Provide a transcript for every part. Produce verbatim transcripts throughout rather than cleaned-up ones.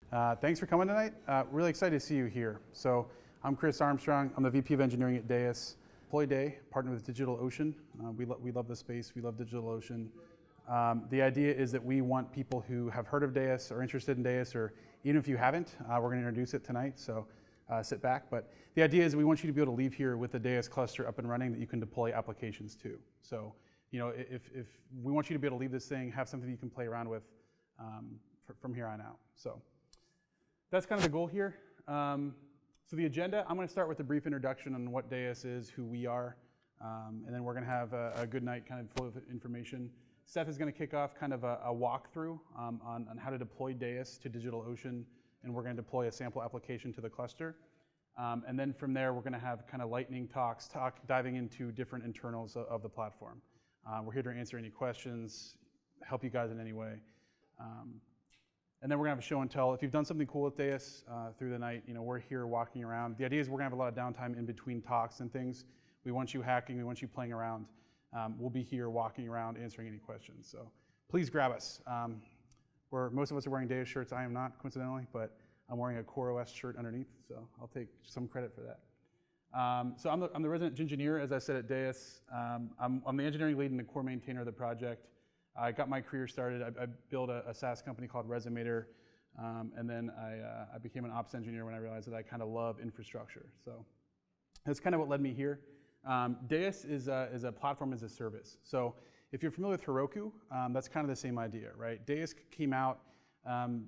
Uh, thanks for coming tonight. Uh, really excited to see you here. So I'm Chris Armstrong. I'm the V P of Engineering at Deus. Employee Day, partnered with DigitalOcean. Uh, we, lo we love the space. We love DigitalOcean. Um, the idea is that we want people who have heard of Deus or interested in Deus, or even if you haven't, uh, we're going to introduce it tonight. So uh, sit back. But the idea is we want you to be able to leave here with the Deus cluster up and running that you can deploy applications to. So you know, if, if we want you to be able to leave this thing, have something you can play around with um, from here on out. So that's kind of the goal here. Um, so the agenda, I'm going to start with a brief introduction on what Deus is, who we are, um, and then we're going to have a, a good night kind of full of information. Seth is going to kick off kind of a, a walkthrough um, on, on how to deploy Deus to DigitalOcean, and we're going to deploy a sample application to the cluster. Um, and then from there, we're going to have kind of lightning talks, talk, diving into different internals of, of the platform. Uh, we're here to answer any questions, help you guys in any way. Um, And then we're gonna have a show and tell. If you've done something cool with Deus uh, through the night, you know, we're here walking around. The idea is we're gonna have a lot of downtime in between talks and things. We want you hacking, we want you playing around. Um, we'll be here walking around answering any questions. So please grab us. Um, we're, most of us are wearing Deus shirts. I am not, coincidentally, but I'm wearing a CoreOS shirt underneath, so I'll take some credit for that. Um, so I'm the, I'm the resident engineer, as I said, at Deus. Um, I'm, I'm the engineering lead and the core maintainer of the project. I got my career started. I, I built a, a SaaS company called Resumator, um, and then I, uh, I became an ops engineer when I realized that I kind of love infrastructure. So that's kind of what led me here. Um, Deus is a, is a platform as a service. So if you're familiar with Heroku, um, that's kind of the same idea, right? Deus came out. Um,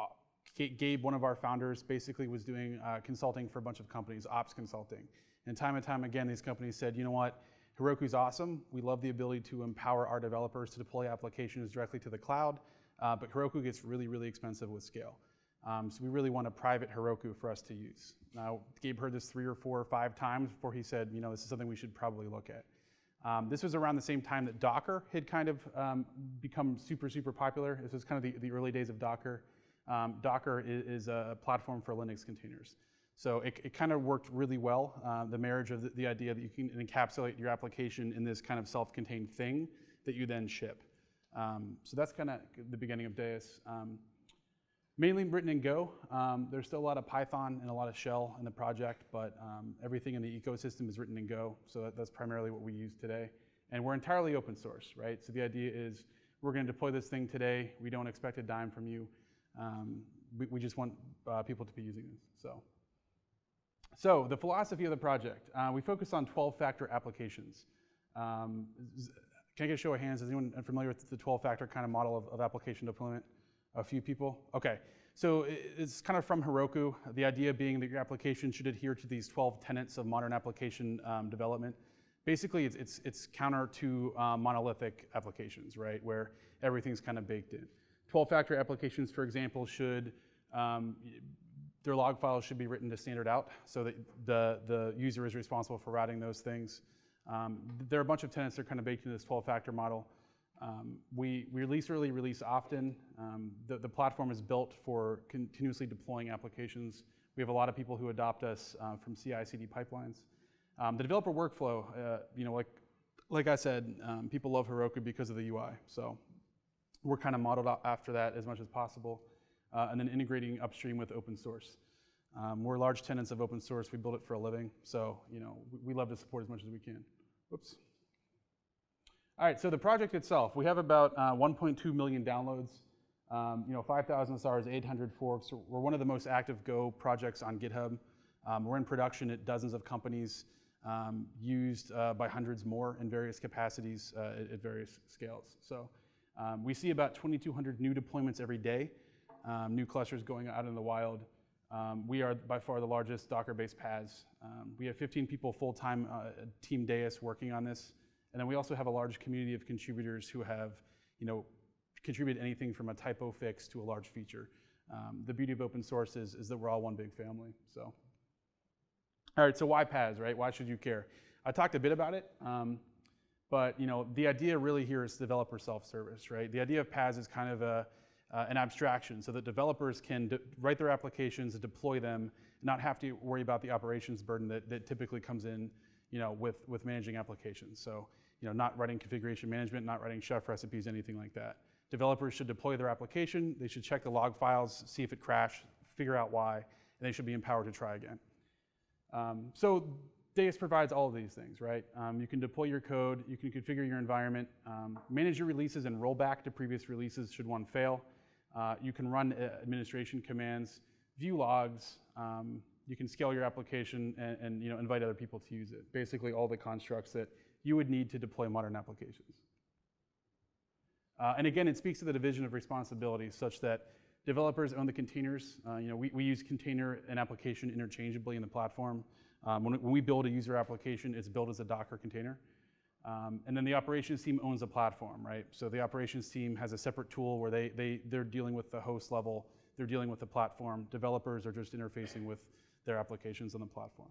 Gabe, one of our founders, basically was doing uh, consulting for a bunch of companies, ops consulting. And time and time again, these companies said, you know what? Heroku's awesome. We love the ability to empower our developers to deploy applications directly to the cloud, uh, but Heroku gets really, really expensive with scale. Um, so we really want a private Heroku for us to use. Now, Gabe heard this three or four or five times before he said, you know, this is something we should probably look at. Um, this was around the same time that Docker had kind of um, become super, super popular. This was kind of the, the early days of Docker. Um, Docker is, is a platform for Linux containers. So it, it kind of worked really well, uh, the marriage of the, the idea that you can encapsulate your application in this kind of self-contained thing that you then ship. Um, so that's kind of the beginning of Deus. Um, mainly written in Go. Um, there's still a lot of Python and a lot of Shell in the project, but um, everything in the ecosystem is written in Go, so that, that's primarily what we use today. And we're entirely open source, right? So the idea is we're going to deploy this thing today. We don't expect a dime from you. Um, we, we just want uh, people to be using this. So. So the philosophy of the project, uh, we focus on twelve factor applications. Um, can I get a show of hands? Is anyone familiar with the twelve factor kind of model of, of application deployment? A few people? Okay. So it's kind of from Heroku, the idea being that your application should adhere to these twelve tenets of modern application um, development. Basically, it's, it's, it's counter to um, monolithic applications, right, where everything's kind of baked in. twelve factor applications, for example, should um, their log files should be written to standard out so that the, the user is responsible for routing those things. Um, there are a bunch of tenants that are kind of baked into this twelve factor model. Um, we, we release early, release often. Um, the, the platform is built for continuously deploying applications. We have a lot of people who adopt us uh, from C I C D pipelines. Um, the developer workflow, uh, you know, like, like I said, um, people love Heroku because of the U I. So we're kind of modeled after that as much as possible. Uh, and then integrating upstream with open source. Um, we're large tenants of open source. We build it for a living. So, you know, we, we love to support as much as we can. Whoops. All right, so the project itself, we have about uh, one point two million downloads, um, you know, five thousand stars, eight hundred forks. We're one of the most active Go projects on GitHub. Um, we're in production at dozens of companies, um, used uh, by hundreds more in various capacities uh, at, at various scales. So um, we see about twenty-two hundred new deployments every day. Um, new clusters going out in the wild. Um, we are by far the largest Docker-based P A S. Um, we have fifteen people full-time, uh, Team Deus working on this. And then we also have a large community of contributors who have, you know, contributed anything from a typo fix to a large feature. Um, the beauty of open source is, is that we're all one big family, so. All right, so why P A S, right? Why should you care? I talked a bit about it, um, but, you know, the idea really here is developer self-service, right? The idea of P A S is kind of a, Uh, an abstraction so that developers can write their applications and deploy them, and not have to worry about the operations burden that, that typically comes in, you know, with, with managing applications. So, you know, not writing configuration management, not writing chef recipes, anything like that. Developers should deploy their application. They should check the log files, see if it crashed, figure out why, and they should be empowered to try again. Um, so Deis provides all of these things, right? Um, you can deploy your code, you can configure your environment, um, manage your releases and roll back to previous releases should one fail. Uh, you can run uh, administration commands, view logs, um, you can scale your application and, and you know, invite other people to use it. Basically all the constructs that you would need to deploy modern applications. Uh, and again, it speaks to the division of responsibilities such that developers own the containers. Uh, you know, we, we use container and application interchangeably in the platform. Um, when, when we build a user application, it's built as a Docker container. Um, and then the operations team owns the platform, right? So the operations team has a separate tool where they, they, they're dealing with the host level, they're dealing with the platform. Developers are just interfacing with their applications on the platform.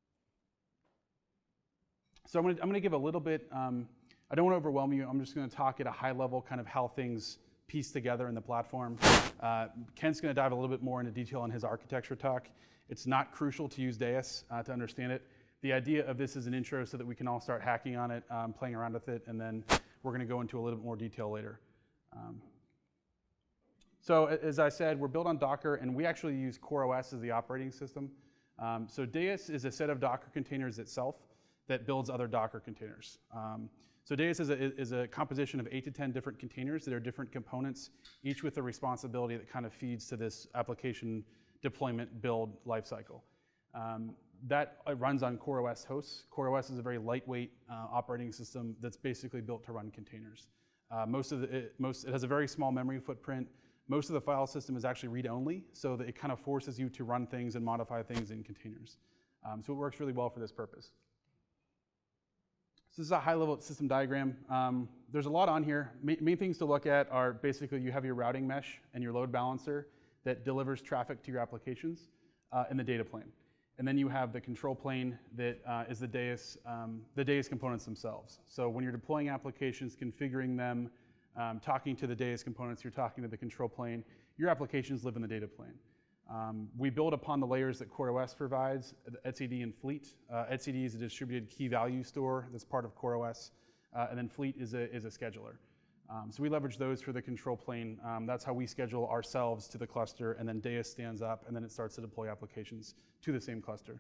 So I'm gonna, I'm gonna give a little bit, um, I don't wanna overwhelm you, I'm just gonna talk at a high level kind of how things piece together in the platform. Uh, Kent's gonna dive a little bit more into detail on his architecture talk. It's not crucial to use Deis uh, to understand it. The idea of this is an intro so that we can all start hacking on it, um, playing around with it, and then we're gonna go into a little bit more detail later. Um, so as I said, we're built on Docker, and we actually use CoreOS as the operating system. Um, so Deis is a set of Docker containers itself that builds other Docker containers. Um, so Deis is a, is a composition of eight to ten different containers that are different components, each with a responsibility that kind of feeds to this application deployment build lifecycle. Um, that runs on CoreOS hosts. CoreOS is a very lightweight uh, operating system that's basically built to run containers. Uh, most of the, it, most, it has a very small memory footprint. Most of the file system is actually read-only, so that it kind of forces you to run things and modify things in containers. Um, so it works really well for this purpose. So this is a high-level system diagram. Um, there's a lot on here. Ma main things to look at are basically you have your routing mesh and your load balancer that delivers traffic to your applications uh, in the data plane. And then you have the control plane that uh, is the Deis, um, the Deis components themselves. So when you're deploying applications, configuring them, um, talking to the Deis components, you're talking to the control plane. Your applications live in the data plane. Um, we build upon the layers that CoreOS provides, etcd and Fleet. Uh, etcd is a distributed key value store that's part of CoreOS, uh, and then Fleet is a, is a scheduler. Um, so we leverage those for the control plane. Um, that's how we schedule ourselves to the cluster, and then Deis stands up, and then it starts to deploy applications to the same cluster.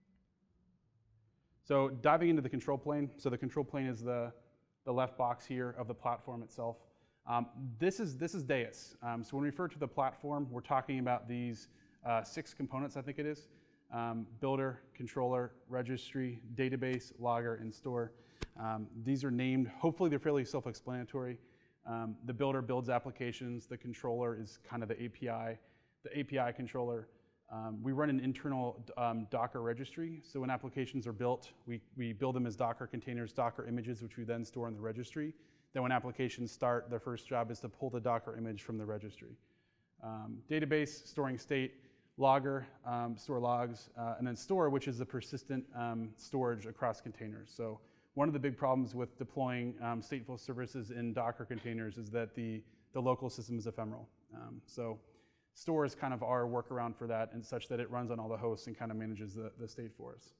So diving into the control plane, so the control plane is the, the left box here of the platform itself. Um, this is, this is Deis. Um, so when we refer to the platform, we're talking about these uh, six components, I think it is. Um, builder, controller, registry, database, logger, and store. Um, these are named, hopefully they're fairly self-explanatory. Um, the builder builds applications, the controller is kind of the A P I, the A P I controller. Um, we run an internal um, Docker registry, so when applications are built, we, we build them as Docker containers, Docker images, which we then store in the registry. Then when applications start, their first job is to pull the Docker image from the registry. Um, database, storing state, logger, um, store logs, uh, and then store, which is the persistent um, storage across containers. So one of the big problems with deploying um, stateful services in Docker containers is that the, the local system is ephemeral. Um, so store is kind of our workaround for that, and such that it runs on all the hosts and kind of manages the, the state for us.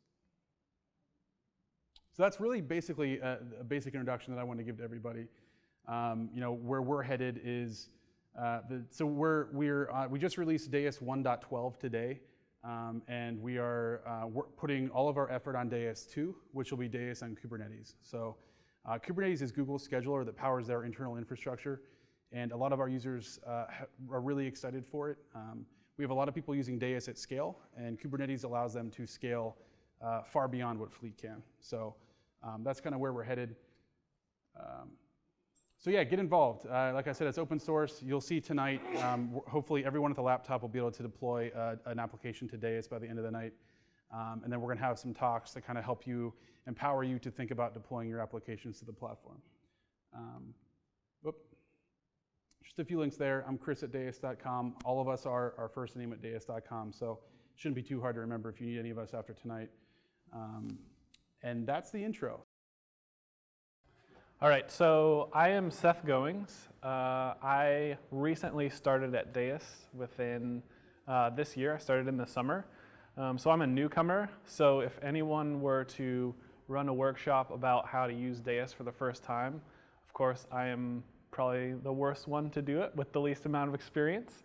So that's really basically a, a basic introduction that I want to give to everybody. Um, you know, where we're headed is, uh, the, so we're, we're, uh, we just released Deis one point twelve today. Um, and we are uh, putting all of our effort on Deis two, which will be Deis on Kubernetes. So uh, Kubernetes is Google's scheduler that powers their internal infrastructure, and a lot of our users uh, are really excited for it. Um, we have a lot of people using Deis at scale, and Kubernetes allows them to scale uh, far beyond what Fleet can. So um, that's kind of where we're headed. Um, So yeah, get involved. Uh, like I said, it's open source. You'll see tonight, um, hopefully everyone with a laptop will be able to deploy uh, an application to Deis by the end of the night. Um, and then we're gonna have some talks to kind of help you, empower you to think about deploying your applications to the platform. Um, whoop. Just a few links there. I'm Chris at Deis dot com. All of us are our first name at Deis dot com, so it shouldn't be too hard to remember if you need any of us after tonight. Um, and that's the intro. All right, so I am Seth Goings. Uh, I recently started at Deis within uh, this year. I started in the summer. Um, so I'm a newcomer. So if anyone were to run a workshop about how to use Deis for the first time, of course, I am probably the worst one to do it with the least amount of experience.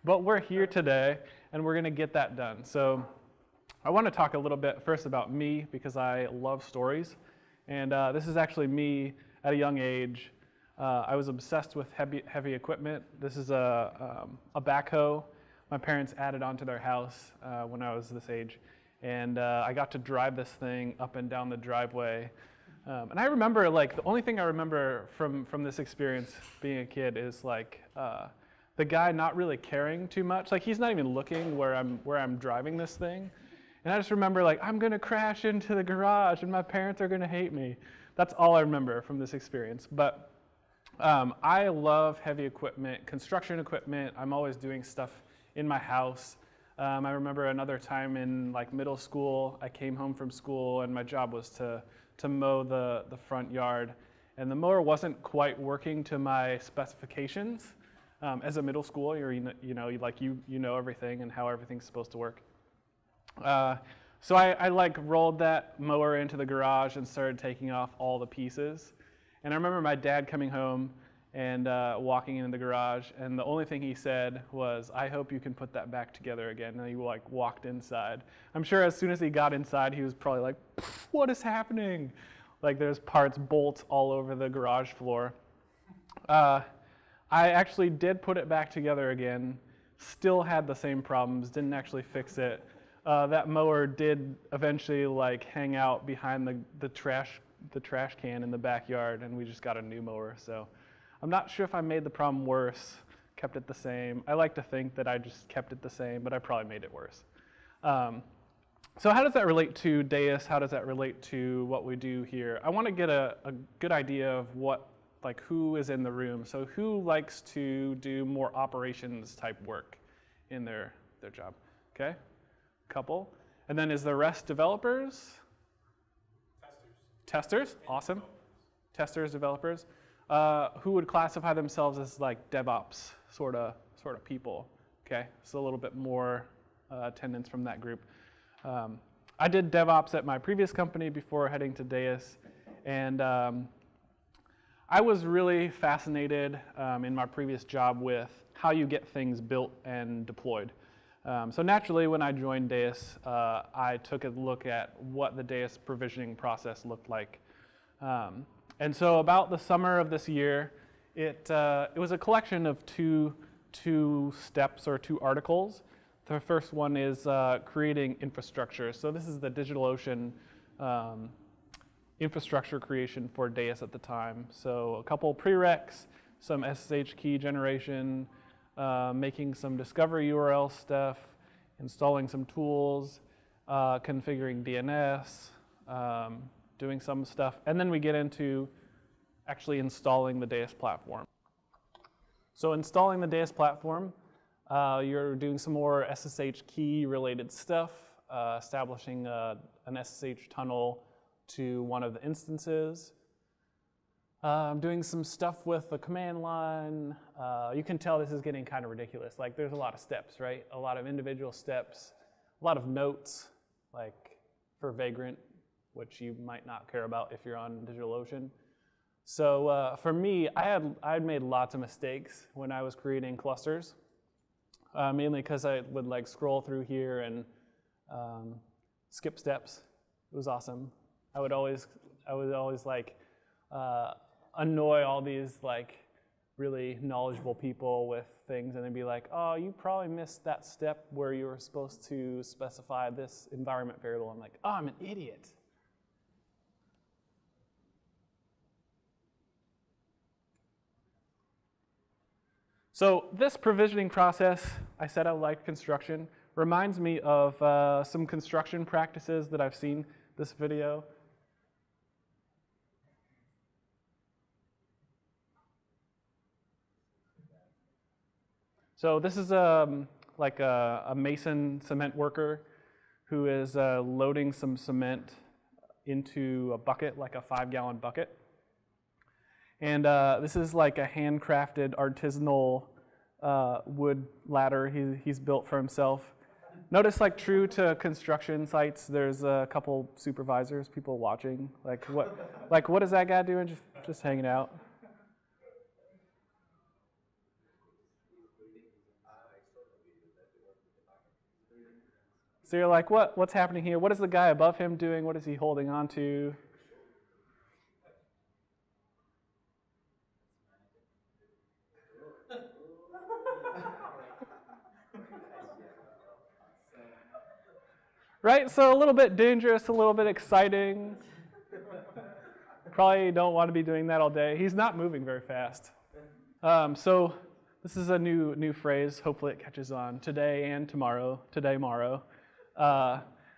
but we're here today, and we're going to get that done. So I want to talk a little bit first about me, because I love stories. And uh, this is actually me at a young age. Uh, I was obsessed with heavy, heavy equipment. This is a, um, a backhoe my parents added onto their house uh, when I was this age. And uh, I got to drive this thing up and down the driveway. Um, and I remember, like, the only thing I remember from, from this experience being a kid is, like, uh, the guy not really caring too much. Like, he's not even looking where I'm, where I'm driving this thing. And I just remember, like, I'm going to crash into the garage and my parents are going to hate me. That's all I remember from this experience. But um, I love heavy equipment, construction equipment. I'm always doing stuff in my house. Um, I remember another time in like middle school, I came home from school and my job was to, to mow the, the front yard. And the mower wasn't quite working to my specifications. Um, as a middle schooler, you're, you know, you know, like you, you know everything and how everything's supposed to work. Uh, so I, I like rolled that mower into the garage and started taking off all the pieces. And I remember my dad coming home and uh, walking into the garage, and the only thing he said was, "I hope you can put that back together again." And he like walked inside. I'm sure as soon as he got inside, he was probably like, "What is happening?" Like there's parts, bolts all over the garage floor. Uh, I actually did put it back together again. Still had the same problems. Didn't actually fix it. Uh, that mower did eventually like hang out behind the, the trash the trash can in the backyard, and we just got a new mower. So I'm not sure if I made the problem worse, kept it the same. I like to think that I just kept it the same, but I probably made it worse. Um, so how does that relate to Deus? How does that relate to what we do here? I want to get a, a good idea of what, like who is in the room. So who likes to do more operations type work in their, their job? Okay, couple. And then is the rest developers? Testers. Testers, awesome. Testers, developers. Uh, who would classify themselves as like DevOps sort of sort of people? Okay, so a little bit more uh, attendance from that group. Um, I did DevOps at my previous company before heading to Deus, and um, I was really fascinated um, in my previous job with how you get things built and deployed. Um, so naturally, when I joined Deus, uh, I took a look at what the Deus provisioning process looked like. Um, And so about the summer of this year, it, uh, it was a collection of two, two steps or two articles. The first one is uh, creating infrastructure. So this is the DigitalOcean um, infrastructure creation for Deus at the time. So a couple prereqs, some S S H key generation, uh, making some discovery U R L stuff, installing some tools, uh, configuring D N S, um, doing some stuff, and then we get into actually installing the Deus platform. So installing the Deus platform, uh, you're doing some more S S H key related stuff, uh, establishing a, an S S H tunnel to one of the instances. Uh, I'm doing some stuff with the command line. Uh, you can tell this is getting kind of ridiculous. Like there's a lot of steps, right? A lot of individual steps, a lot of notes, like for Vagrant, which you might not care about if you're on DigitalOcean. So uh, for me, I had I had made lots of mistakes when I was creating clusters, uh, mainly because I would like scroll through here and um, skip steps. It was awesome. I would always I would always like uh, annoy all these like really knowledgeable people with things, and they'd be like, "Oh, you probably missed that step where you were supposed to specify this environment variable." I'm like, "Oh, I'm an idiot." So this provisioning process, I said I like construction, reminds me of uh, some construction practices that I've seen this video. So this is um, like a, a mason cement worker who is uh, loading some cement into a bucket, like a five gallon bucket. And uh, this is like a handcrafted artisanal uh, wood ladder he, he's built for himself. Notice, like true to construction sites, there's a couple supervisors, people watching. Like what, like what is that guy doing? Just, just hanging out. So you're like, what? What's happening here? What is the guy above him doing? What is he holding on to? Right? So a little bit dangerous, a little bit exciting. Probably don't want to be doing that all day. He's not moving very fast. Um, so this is a new new phrase. Hopefully it catches on. Today and tomorrow. Today, tomorrow. Uh,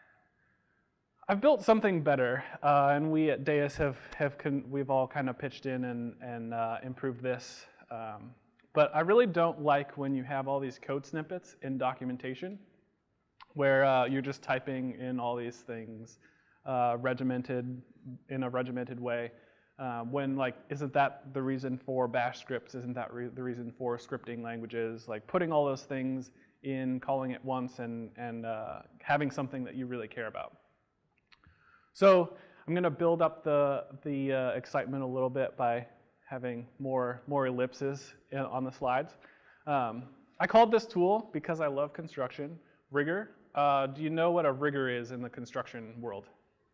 I've built something better, uh, and we at Deis have have con- we've all kind of pitched in and and uh, improved this. Um, but I really don't like when you have all these code snippets in documentation, where uh, you're just typing in all these things uh, regimented in a regimented way. Uh, when like, isn't that the reason for Bash scripts? Isn't that re- the reason for scripting languages? Like putting all those things in, calling it once, and and uh, having something that you really care about. So I'm going to build up the the uh, excitement a little bit by having more more ellipses in, on the slides. Um, I called this tool because I love construction, Rigor. Uh, do you know what a rigger is in the construction world?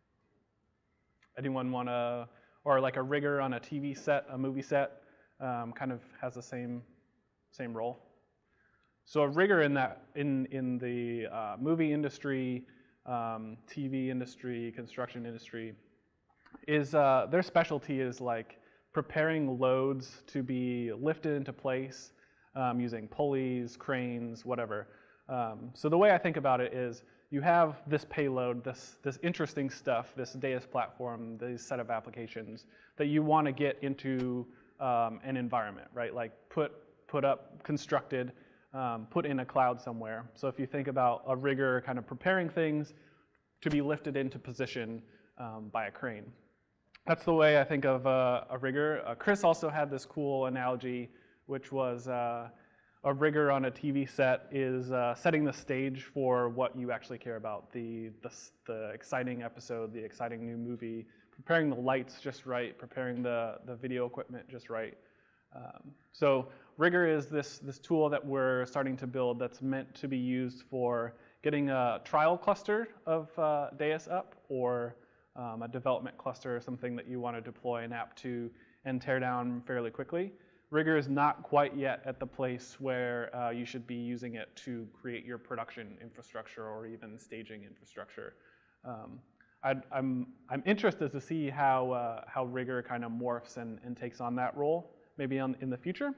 Anyone want to, or like a rigger on a T V set, a movie set, um, kind of has the same same role. So a rigger in that in in the uh, movie industry, um, T V industry, construction industry, is uh, their specialty is like preparing loads to be lifted into place um, using pulleys, cranes, whatever. Um, so the way I think about it is you have this payload, this, this interesting stuff, this Deis platform, this set of applications that you want to get into um, an environment, right? Like put, put up, constructed, um, put in a cloud somewhere. So if you think about a rigger kind of preparing things to be lifted into position um, by a crane. That's the way I think of uh, a rigger. Uh, Chris also had this cool analogy, which was uh, a rigger on a T V set is uh, setting the stage for what you actually care about, the, the, the exciting episode, the exciting new movie, preparing the lights just right, preparing the, the video equipment just right. Um, so Rigor is this, this tool that we're starting to build that's meant to be used for getting a trial cluster of uh, Deis up, or um, a development cluster, something that you want to deploy an app to and tear down fairly quickly. Rigor is not quite yet at the place where uh, you should be using it to create your production infrastructure or even staging infrastructure. Um, I'd, I'm, I'm interested to see how, uh, how Rigor kind of morphs and, and takes on that role, maybe on, in the future.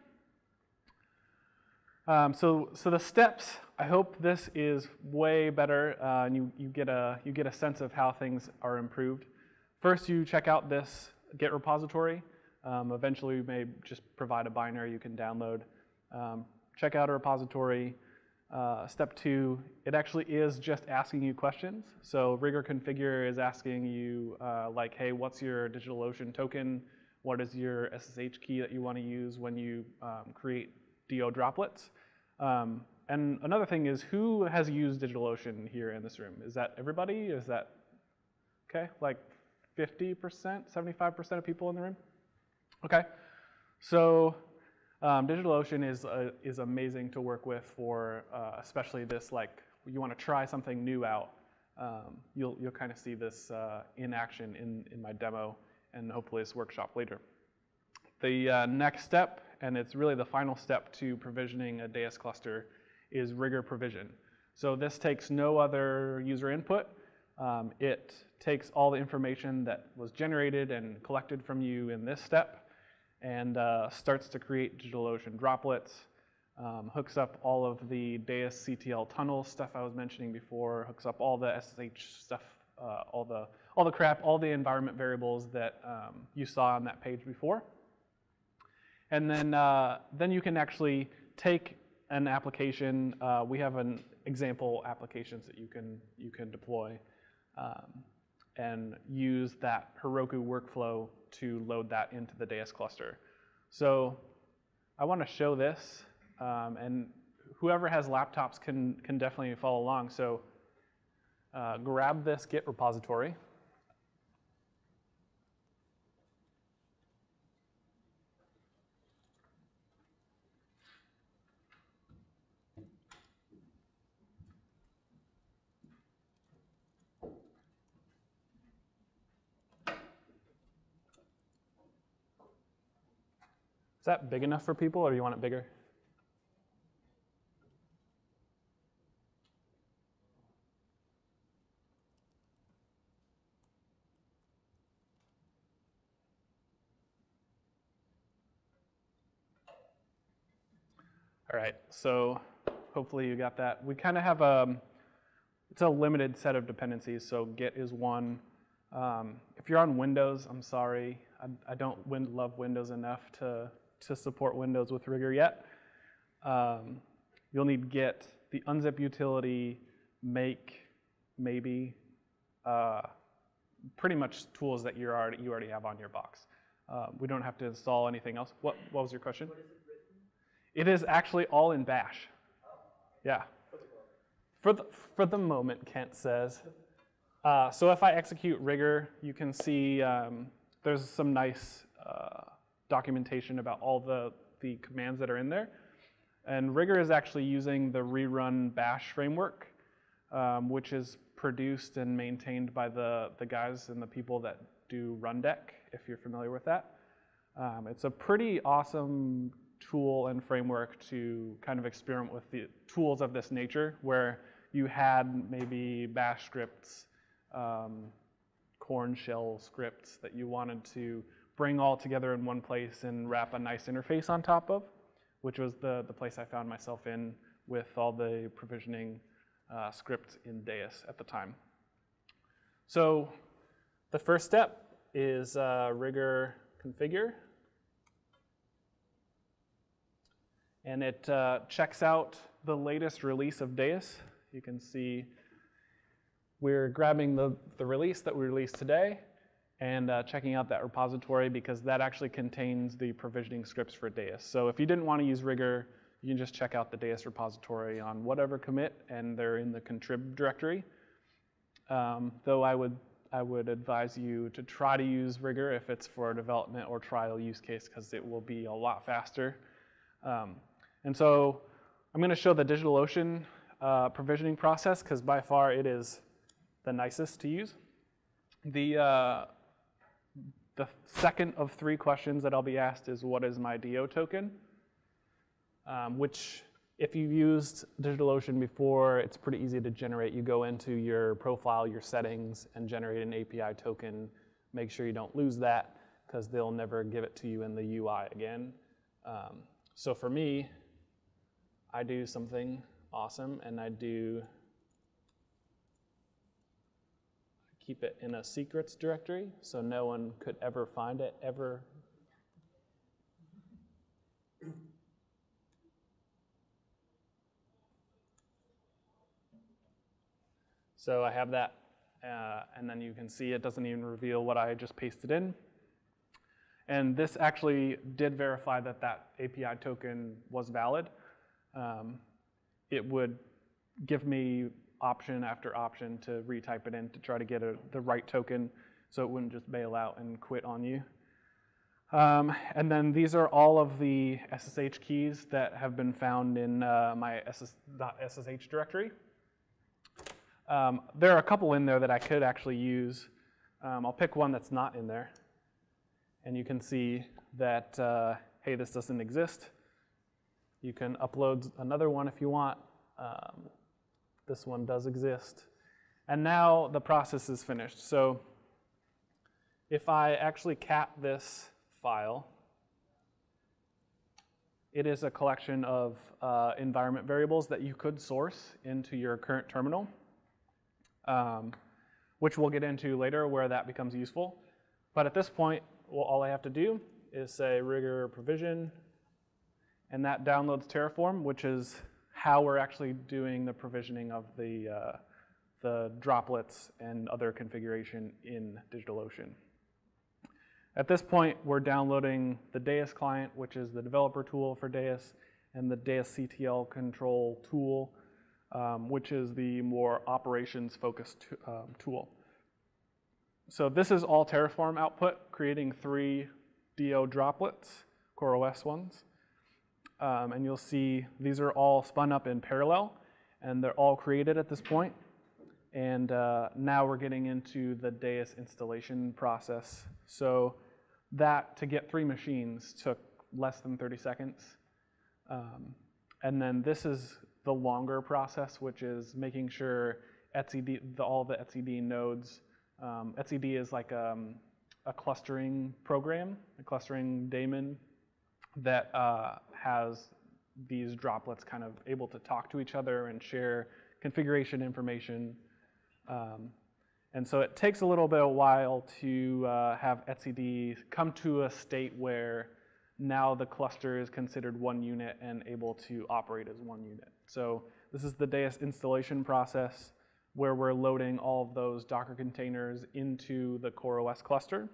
Um, so, so the steps, I hope this is way better uh, and you, you, get a, you get a sense of how things are improved. First, you check out this Git repository. Um, eventually, we may just provide a binary you can download. Um, check out a repository. Uh, step two, it actually is just asking you questions. So Rigor Configure is asking you, uh, like, hey, what's your DigitalOcean token? What is your S S H key that you want to use when you um, create D O droplets? Um, and another thing is, who has used DigitalOcean here in this room? Is that everybody? Is that, okay, like fifty percent, seventy-five percent of people in the room? Okay, so um, DigitalOcean is uh, is amazing to work with for uh, especially this, like you want to try something new out. Um, you'll you'll kind of see this uh, in action in in my demo and hopefully this workshop later. The uh, next step, and it's really the final step to provisioning a Deis cluster, is Rigor provision. So this takes no other user input. Um, it takes all the information that was generated and collected from you in this step and uh, starts to create DigitalOcean droplets, um, hooks up all of the Deis C T L tunnel stuff I was mentioning before, hooks up all the S S H stuff, uh, all the all the crap, all the environment variables that um, you saw on that page before. And then, uh, then you can actually take an application. Uh, we have an example applications that you can you can deploy um, and use that Heroku workflow to load that into the Deis cluster. So I want to show this, um, and whoever has laptops can can definitely follow along. So uh, grab this Git repository. Is that big enough for people, or do you want it bigger? All right, so hopefully you got that. We kind of have a, it's a limited set of dependencies, so Git is one. Um, if you're on Windows, I'm sorry, I, I don't win, love Windows enough to, to support Windows with Rigor yet. Um, you'll need Git, the unzip utility, make, maybe, uh, pretty much tools that you're already, you already have on your box. Uh, we don't have to install anything else. What, what was your question? It is actually all in Bash. Yeah. For the, for the moment, Kent says. Uh, so if I execute Rigor, you can see um, there's some nice uh, documentation about all the, the commands that are in there. And Rigor is actually using the rerun Bash framework, um, which is produced and maintained by the, the guys and the people that do Rundeck, if you're familiar with that. Um, it's a pretty awesome tool and framework to kind of experiment with the tools of this nature, where you had maybe Bash scripts, um, corn shell scripts that you wanted to bring all together in one place and wrap a nice interface on top of, which was the, the place I found myself in with all the provisioning uh, scripts in Deis at the time. So the first step is uh, Rigor configure. And it uh, checks out the latest release of Deis. You can see we're grabbing the, the release that we released today and uh, checking out that repository, because that actually contains the provisioning scripts for Deis. So if you didn't want to use Rigor, you can just check out the Deis repository on whatever commit, and they're in the contrib directory. Um, though I would, I would advise you to try to use Rigor if it's for a development or trial use case, because it will be a lot faster. Um, And so I'm going to show the DigitalOcean uh, provisioning process, because by far it is the nicest to use. The, uh, the second of three questions that I'll be asked is, what is my D O token? Um, which, if you've used DigitalOcean before, it's pretty easy to generate. You go into your profile, your settings, and generate an A P I token. Make sure you don't lose that, because they'll never give it to you in the U I again. Um, so for me, I do something awesome, and I do keep it in a secrets directory, so no one could ever find it, ever. So I have that, uh, and then you can see it doesn't even reveal what I just pasted in. And this actually did verify that that A P I token was valid. Um, it would give me option after option to retype it in to try to get a, the right token, so it wouldn't just bail out and quit on you. Um, and then these are all of the S S H keys that have been found in uh, my .ssh directory. Um, there are a couple in there that I could actually use. Um, I'll pick one that's not in there. And you can see that, uh, hey, this doesn't exist. You can upload another one if you want. Um, this one does exist. And now the process is finished. So if I actually cat this file, it is a collection of uh, environment variables that you could source into your current terminal, um, which we'll get into later where that becomes useful. But at this point, well, all I have to do is say Rigor provision, and that downloads Terraform, which is how we're actually doing the provisioning of the, uh, the droplets and other configuration in DigitalOcean. At this point, we're downloading the Deis client, which is the developer tool for Deis, and the Deis C T L control tool, um, which is the more operations-focused um, tool. So this is all Terraform output, creating three D O droplets, CoreOS ones. Um, and you'll see these are all spun up in parallel, and they're all created at this point. And uh, now we're getting into the Deis installation process. So that, to get three machines, took less than thirty seconds. Um, and then this is the longer process, which is making sure etcd, the, all the etcd nodes, um, etcd is like um, a clustering program, a clustering daemon that uh, has these droplets kind of able to talk to each other and share configuration information. Um, and so it takes a little bit of while to uh, have etcd come to a state where now the cluster is considered one unit and able to operate as one unit. So this is the Deis installation process where we're loading all of those Docker containers into the CoreOS cluster.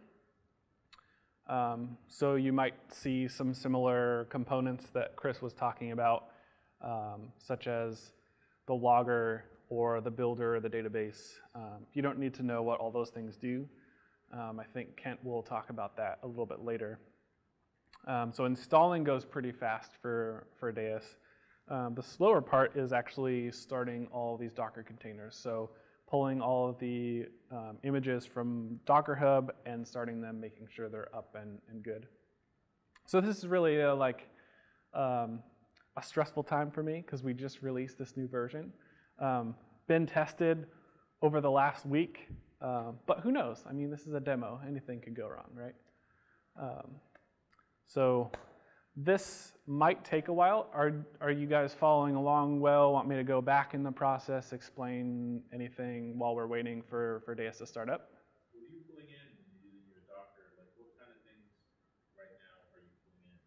Um, so you might see some similar components that Chris was talking about, um, such as the logger or the builder or the database. Um, you don't need to know what all those things do. Um, I think Kent will talk about that a little bit later. Um, so installing goes pretty fast for, for Deis. Um, the slower part is actually starting all these Docker containers. So pulling all of the um, images from Docker Hub and starting them, making sure they're up and, and good. So this is really a, like um, a stressful time for me because we just released this new version. Um, been tested over the last week, uh, but who knows? I mean, this is a demo. Anything could go wrong, right? Um, so this might take a while. Are, are you guys following along well? Want me to go back in the process, explain anything while we're waiting for, for Deis to start up? What are you pulling in when you're using your Docker? Like, what kind of things right now are you pulling in?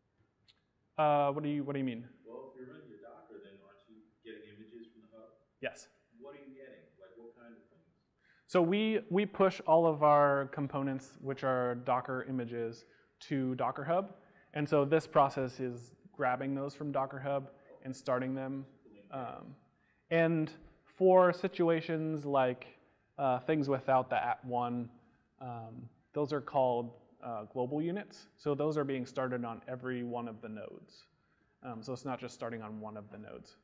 Uh, what do you What do you mean? Well, if you're running your Docker, then aren't you getting images from the hub? Yes. What are you getting? Like, what kind of things? So we we push all of our components, which are Docker images, to Docker Hub. And so this process is grabbing those from Docker Hub and starting them. Um, and for situations like uh, things without the at one, um, those are called uh, global units. So those are being started on every one of the nodes. Um, so it's not just starting on one of the nodes.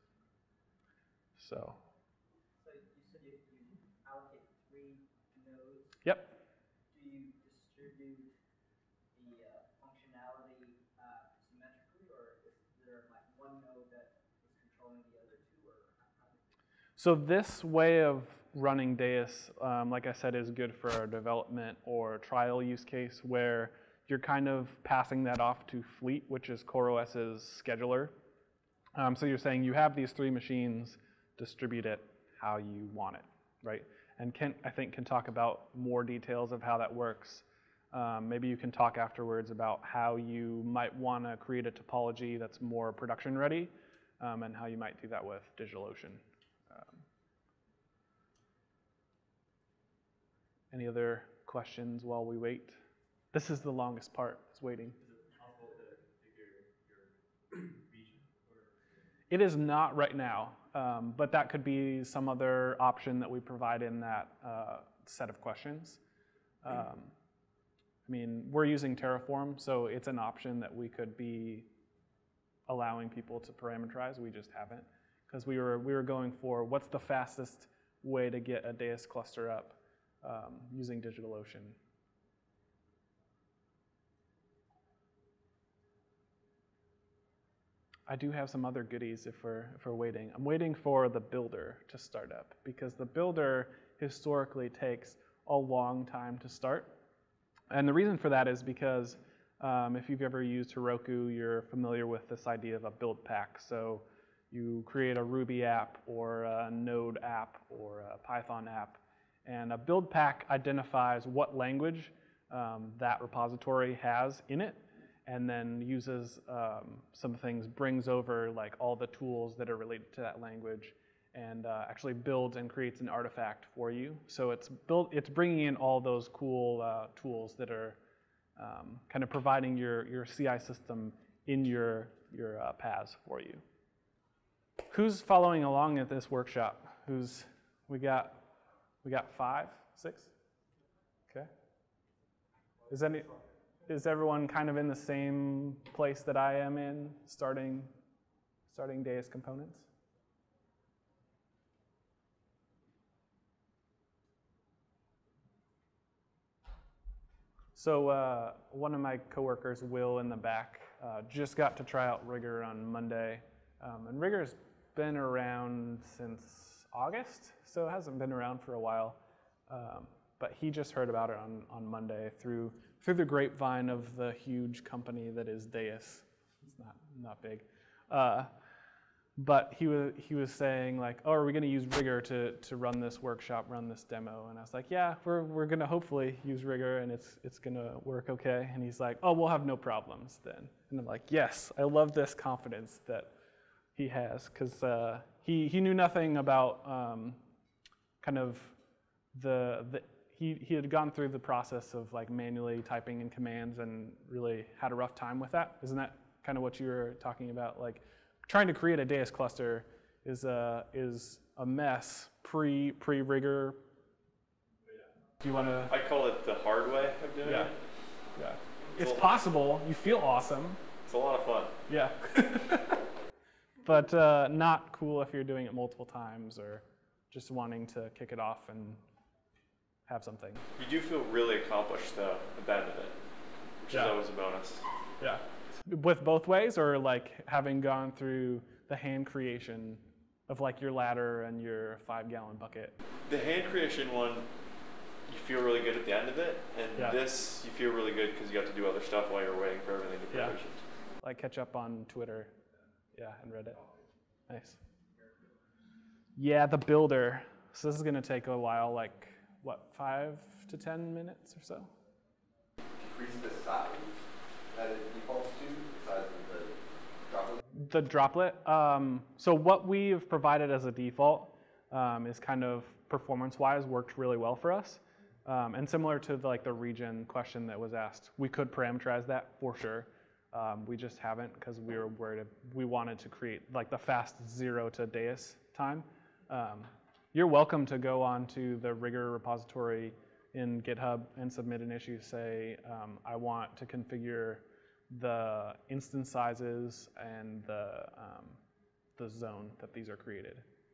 So. So you said you, you allocate three nodes. Yep. Do you distribute the uh, functionality uh, symmetrically, or is there like one node that is controlling the other two, or how? So this way of running Deis, um, like I said, is good for a development or trial use case where you're kind of passing that off to Fleet, which is CoreOS's scheduler. Um, so you're saying you have these three machines, distribute it how you want it, right? And Kent, I think, can talk about more details of how that works. Um, maybe you can talk afterwards about how you might want to create a topology that's more production ready, um, and how you might do that with DigitalOcean. Um, any other questions while we wait? This is the longest part, is waiting. It is not right now, um, but that could be some other option that we provide in that uh, set of questions. Um, I mean, we're using Terraform, so it's an option that we could be allowing people to parameterize. We just haven't, because we were we were going for what's the fastest way to get a Deis cluster up um, using DigitalOcean. I do have some other goodies if we're, if we're waiting. I'm waiting for the builder to start up because the builder historically takes a long time to start. And the reason for that is because um, if you've ever used Heroku, you're familiar with this idea of a build pack. So you create a Ruby app or a Node app or a Python app. And a build pack identifies what language um, that repository has in it, and then uses um, some things, brings over like all the tools that are related to that language, and uh, actually builds and creates an artifact for you. So it's built, it's bringing in all those cool uh, tools that are um, kind of providing your, your C I system in your, your uh, paths for you. Who's following along at this workshop? Who's, we got, we got five, six? Okay. Is any, Is everyone kind of in the same place that I am in, starting, starting Deis components? So uh, one of my coworkers, Will, in the back, uh, just got to try out Rigger on Monday. Um, and Rigger's been around since August, so it hasn't been around for a while. Um, but he just heard about it on, on Monday through through the grapevine of the huge company that is Deus. It's not not big. Uh, But he was he was saying like, oh, are we going to use Rigger to to run this workshop, run this demo? And I was like, yeah, we're we're going to hopefully use Rigger, and it's it's going to work okay. And he's like, oh, we'll have no problems then. And I'm like, yes, I love this confidence that he has, because uh, he he knew nothing about um, kind of the the he he had gone through the process of like manually typing in commands and really had a rough time with that. Isn't that kind of what you were talking about, like? Trying to create a Deus cluster is a is a mess pre pre Rigger. Do you want to? I call it the hard way of doing Yeah, it. yeah. It's It's a- possible. You feel awesome. It's a lot of fun. Yeah. But uh, not cool if you're doing it multiple times or just wanting to kick it off and have something. You do feel really accomplished though at the end of it, which Yeah. is always a bonus. Yeah. With both ways, or like having gone through the hand creation of like your ladder and your five gallon bucket. The hand creation one, you feel really good at the end of it, and Yeah. this you feel really good because you got to do other stuff while you're waiting for everything to Yeah. provision. Like catch up on Twitter, yeah, and Reddit. Nice. Yeah, the builder. So this is gonna take a while, like what, five to ten minutes or so? Increase the size that it defaults to, the size of the droplet? The droplet. Um, so what we've provided as a default um, is kind of performance-wise worked really well for us. Um, and similar to the, like the region question that was asked, we could parameterize that for sure. Um, we just haven't because we were worried. We wanted to create like the fast zero to Deus time. Um, you're welcome to go on to the Rigger repository in GitHub and submit an issue. Say, um, I want to configure the instance sizes and the, um, the zone that these are created.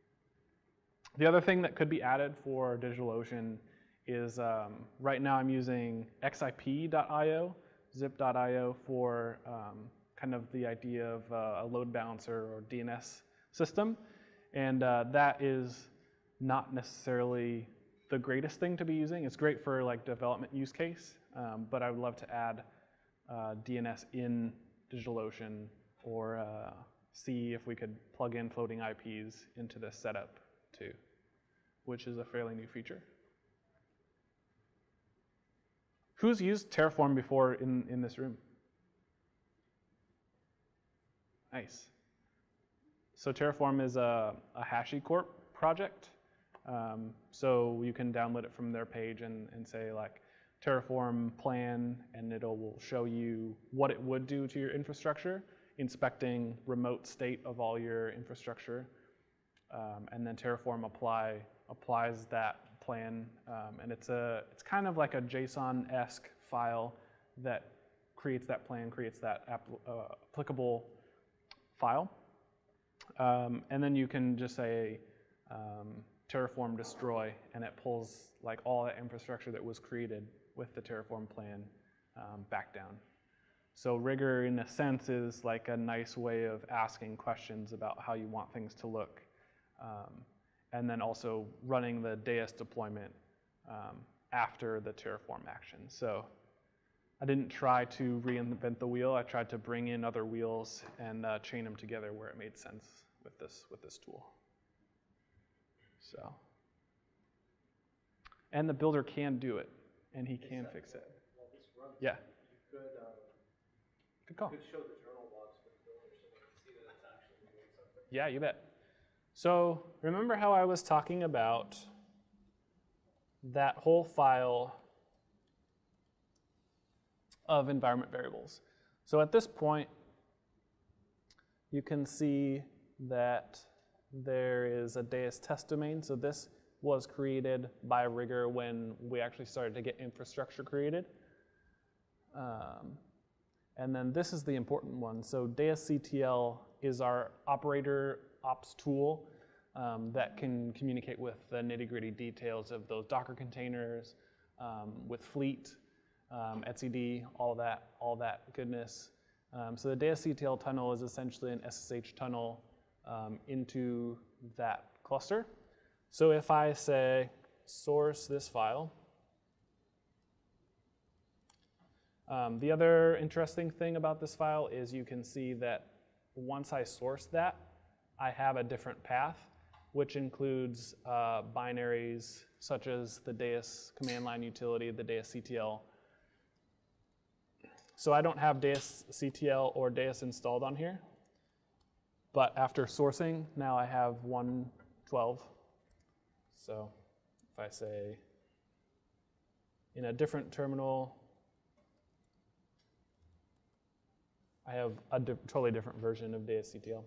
The other thing that could be added for DigitalOcean is um, right now I'm using X I P dot i o, zip dot i o for um, kind of the idea of uh, a load balancer or D N S system. And uh, that is not necessarily the greatest thing to be using. It's great for like development use case, um, but I would love to add uh, D N S in DigitalOcean or uh, see if we could plug in floating I Ps into this setup too, which is a fairly new feature. Who's used Terraform before in, in this room? Nice. So Terraform is a, a HashiCorp project. Um, so you can download it from their page and, and say like Terraform plan, and it will show you what it would do to your infrastructure, inspecting remote state of all your infrastructure. Um, and then Terraform apply applies that plan, um, and it's a it's kind of like a JSON-esque file that creates that plan, creates that app, uh, applicable file, um, and then you can just say um, Terraform destroy, and it pulls like all that infrastructure that was created with the Terraform plan um, back down. So Rigger, in a sense, is like a nice way of asking questions about how you want things to look. Um, and then also running the Deus deployment um, after the Terraform action. So I didn't try to reinvent the wheel. I tried to bring in other wheels and uh, chain them together where it made sense with this, with this tool. So, and the builder can do it, and he can fix it. While this runs, Yeah, you could, um, good call. you could show the journal logs for the builder so they can see that it's actually doing something. Yeah, you bet. So remember how I was talking about that whole file of environment variables? So at this point, you can see that there is a Deus test domain. So this was created by Rigger when we actually started to get infrastructure created. Um, and then this is the important one. So DeusCTL is our operator ops tool um, that can communicate with the nitty-gritty details of those Docker containers, um, with Fleet, um, etcd, all that, all that goodness. Um, so the DayasCTL tunnel is essentially an S S H tunnel um, into that cluster. So if I say source this file, um, the other interesting thing about this file is you can see that once I source that, I have a different path, which includes uh, binaries such as the Deis command line utility, the DayasCTL. So I don't have DayasCTL or Deis installed on here, but after sourcing, now I have one twelve. So if I say in a different terminal, I have a di totally different version of DayasCTL.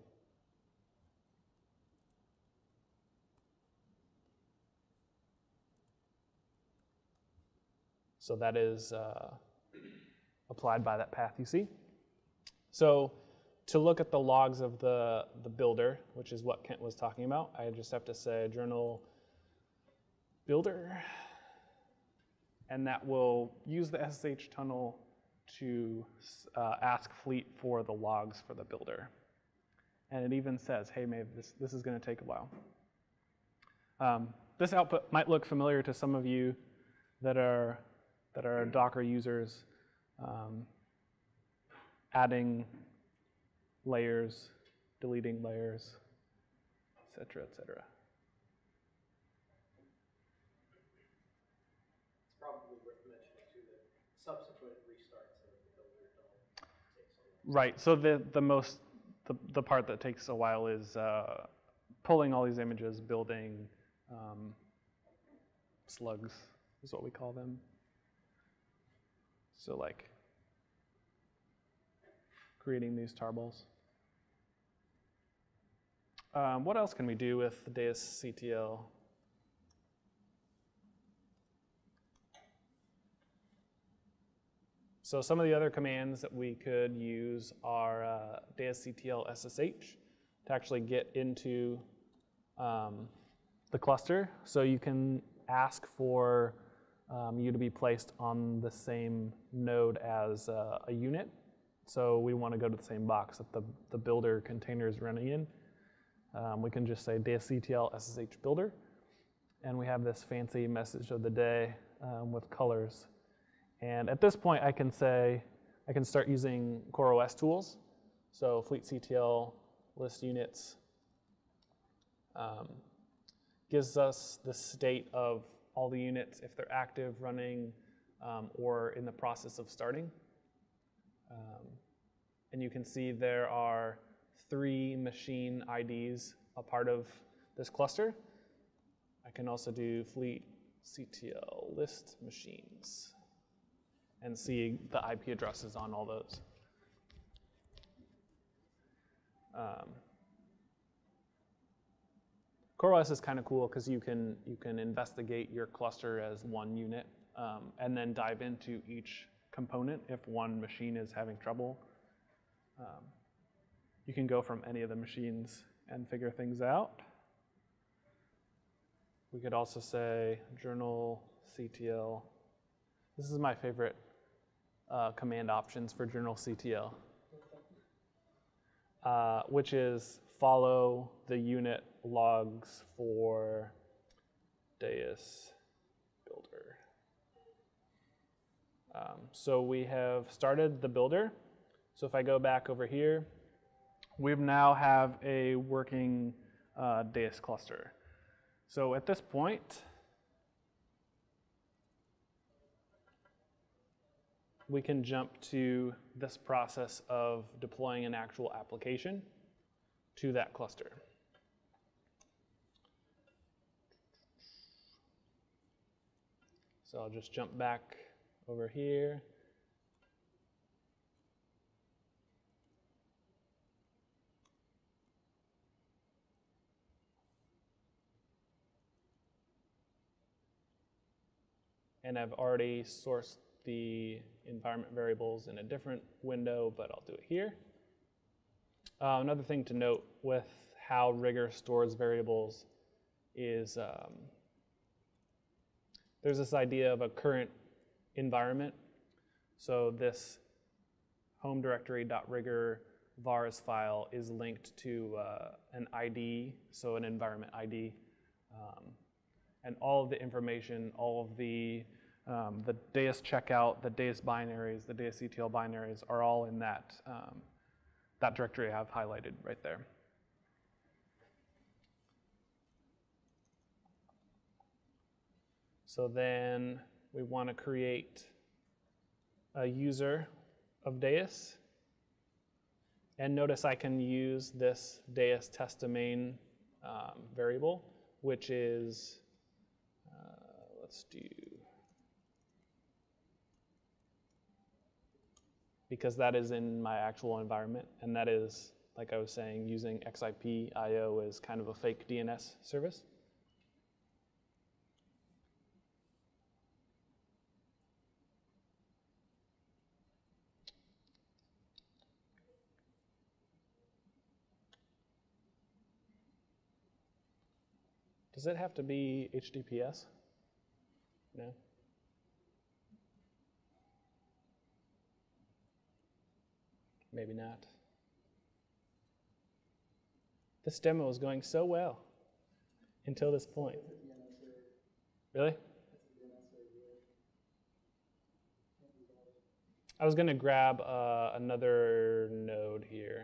So that is uh, applied by that path you see. So to look at the logs of the, the builder, which is what Kent was talking about, I just have to say journal builder, and that will use the S S H tunnel to uh, ask Fleet for the logs for the builder. And it even says, hey, maybe this, this is going to take a while. Um, this output might look familiar to some of you that are, that are Docker users, um, adding layers, deleting layers, et cetera, et cetera. It's probably worth mentioning too that subsequent restarts of the builder don't take so long. Right, so the, the most, the, the part that takes a while is uh, pulling all these images, building um, slugs is what we call them. So like creating these tarballs. Um, what else can we do with the DayasCTL? So some of the other commands that we could use are uh, DayasCTL S S H to actually get into um, the cluster. So you can ask for um, you to be placed on the same node as uh, a unit. So we want to go to the same box that the, the builder container is running in. Um, we can just say DayasCTL S S H builder, and we have this fancy message of the day um, with colors. And at this point, I can say, I can start using CoreOS tools. So FleetCTL list units um, gives us the state of all the units if they're active, running, um, or in the process of starting. Um, and you can see there are three machine I Ds a part of this cluster. I can also do FleetCTL list machines and see the I P addresses on all those. Um, CoreOS is kind of cool because you can you can investigate your cluster as one unit um, and then dive into each component if one machine is having trouble. Um, you can go from any of the machines and figure things out. We could also say journal C T L. This is my favorite uh, command options for journal C T L, uh, which is follow the unit logs for Deis builder. Um, so we have started the builder. So if I go back over here, we now have a working uh, Deis cluster. So at this point, we can jump to this process of deploying an actual application to that cluster. So I'll just jump back over here. And I've already sourced the environment variables in a different window, but I'll do it here. Uh, another thing to note with how Rigor stores variables is um, there's this idea of a current environment. So this home directory.rigger vars file is linked to uh, an I D, so an environment I D. Um, and all of the information, all of the um, the Deis checkout, the Deis binaries, the Deis E T L binaries are all in that, um, that directory I have highlighted right there. So then we want to create a user of Deis. And notice I can use this Deis test domain um, variable, which is, uh, let's do, because that is in my actual environment, and that is, like I was saying, using X I P I O as kind of a fake D N S service. Does it have to be H T T P S? No? Maybe not. This demo is going so well until this point. Really? I was going to grab uh, another node here.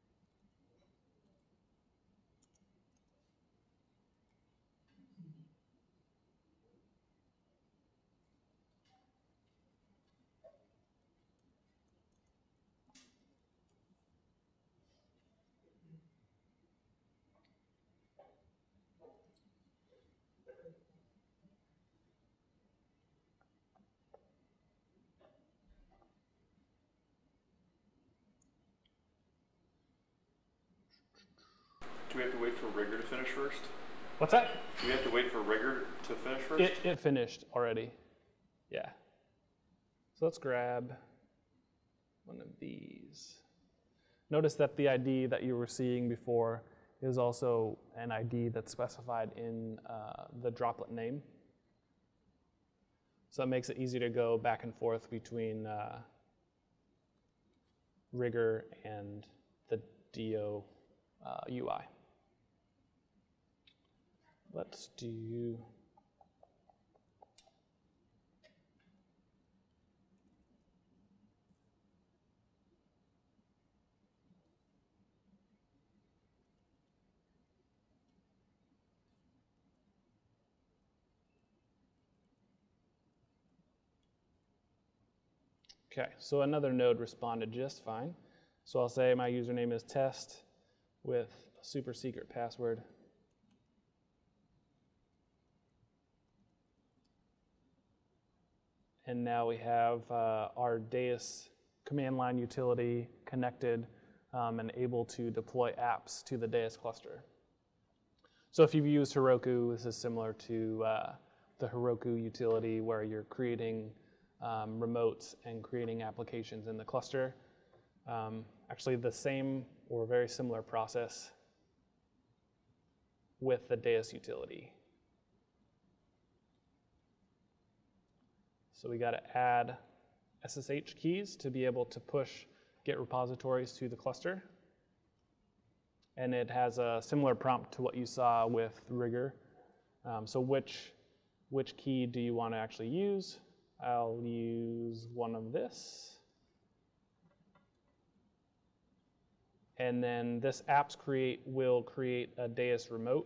Do we have to wait for Rigger to finish first? What's that? Do we have to wait for Rigger to finish first? It, it finished already. Yeah. So let's grab one of these. Notice that the I D that you were seeing before is also an I D that's specified in uh, the droplet name. So it makes it easy to go back and forth between uh, Rigger and the D O uh, U I. Let's do Okay, so another node responded just fine. So I'll say my username is test with a super secret password. And now we have uh, our Deis command line utility connected um, and able to deploy apps to the Deis cluster. So if you've used Heroku, this is similar to uh, the Heroku utility where you're creating um, remotes and creating applications in the cluster. Um, actually the same or very similar process with the Deis utility. So we got to add S S H keys to be able to push Git repositories to the cluster. And it has a similar prompt to what you saw with Rigger. Um, so which, which key do you want to actually use? I'll use one of this. And then this apps create will create a Deis remote.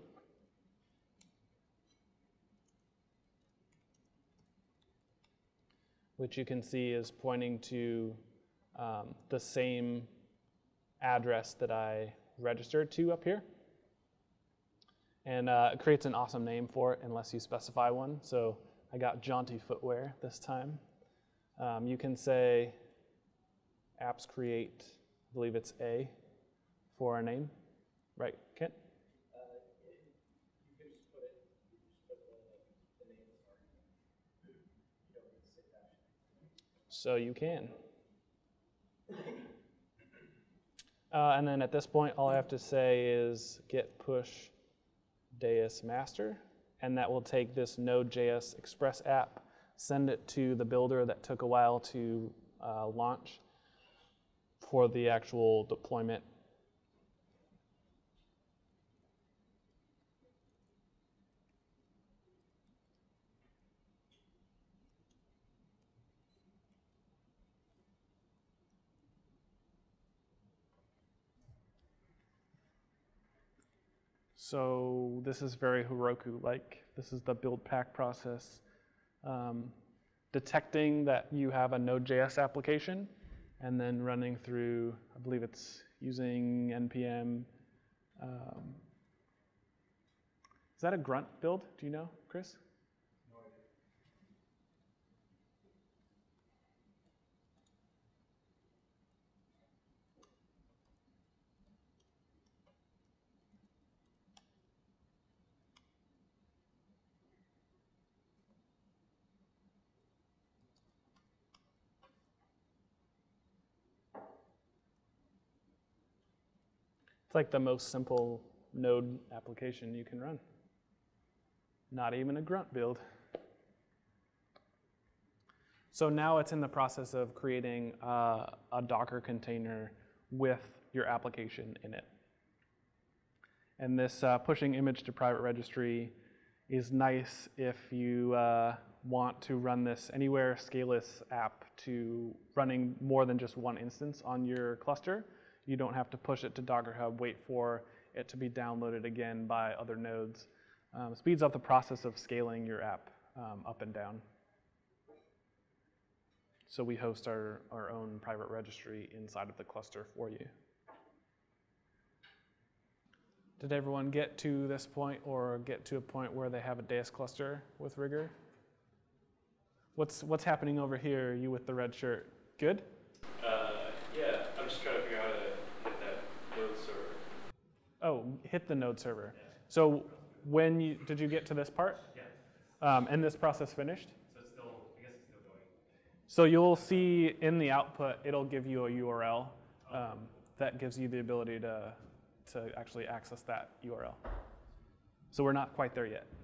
Which you can see is pointing to um, the same address that I registered to up here. And uh, it creates an awesome name for it unless you specify one. So I got Jaunty Footwear this time. Um, you can say apps create, I believe it's A for our name. Right, Kent? Uh, you could just put it, you just put the, the name of our, you don't need to say that. So you can. Uh, and then at this point, all I have to say is git push Deis master, and that will take this Node.js Express app, send it to the builder that took a while to uh, launch, for the actual deployment. So this is very Heroku-like. This is the build pack process. Um, detecting that you have a Node.js application and then running through, I believe it's using N P M. Um, is that a grunt build? Do you know, Chris? It's like the most simple Node application you can run. Not even a grunt build. So now it's in the process of creating uh, a Docker container with your application in it. And this uh, pushing image to private registry is nice if you uh, want to run this anywhere scaleless app to running more than just one instance on your cluster. You don't have to push it to Docker Hub, wait for it to be downloaded again by other nodes. Um, speeds up the process of scaling your app um, up and down. So we host our, our own private registry inside of the cluster for you. Did everyone get to this point or get to a point where they have a Deis cluster with Rigor? What's, what's happening over here, you with the red shirt? Good? Uh, yeah, I'm just trying to figure out how to hit that node server. Oh, hit the node server. Yeah. So when you, did you get to this part? Yeah. Um, and this process finished? So it's still, I guess it's still going. So you'll see in the output, it'll give you a U R L um, that gives you the ability to, to actually access that U R L. So we're not quite there yet.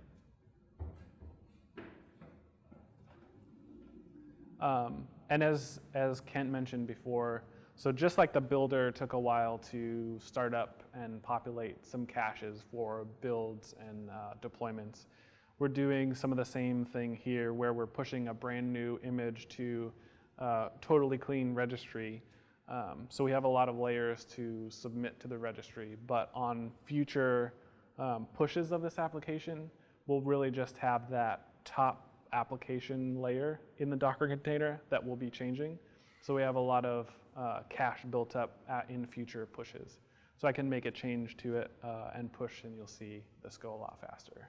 Um, and as, as Kent mentioned before, so just like the builder took a while to start up and populate some caches for builds and uh, deployments, we're doing some of the same thing here where we're pushing a brand new image to uh, totally clean registry. Um, so we have a lot of layers to submit to the registry, but on future um, pushes of this application, we'll really just have that top application layer in the Docker container that will be changing. So we have a lot of uh, cache built up at, in future pushes. So I can make a change to it uh, and push, and you'll see this go a lot faster.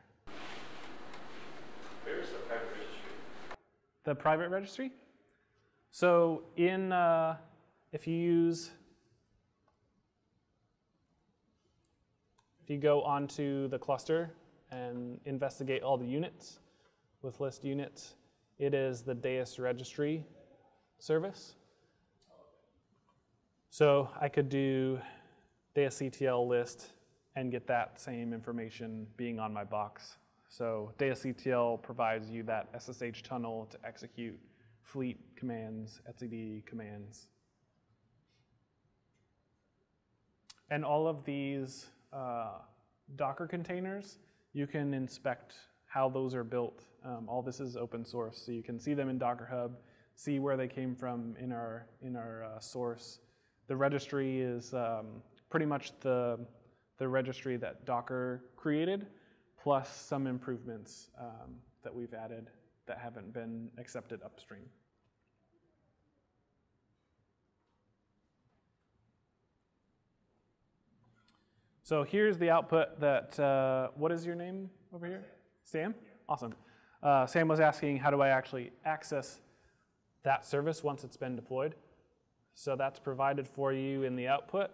Where is the private registry? The private registry? So in, uh, if you use, if you go onto the cluster and investigate all the units with list units, it is the Deis registry service. So I could do deisctl list and get that same information being on my box. So deisctl provides you that S S H tunnel to execute fleet commands, etcd commands. And all of these uh, Docker containers, you can inspect how those are built. Um, all this is open source, so you can see them in Docker Hub, see where they came from in our, in our uh, source. The registry is um, pretty much the, the registry that Docker created, plus some improvements um, that we've added that haven't been accepted upstream. So here's the output that, uh, what is your name over here? Sam? Yeah. Awesome. Uh, Sam was asking, how do I actually access that service once it's been deployed? So that's provided for you in the output.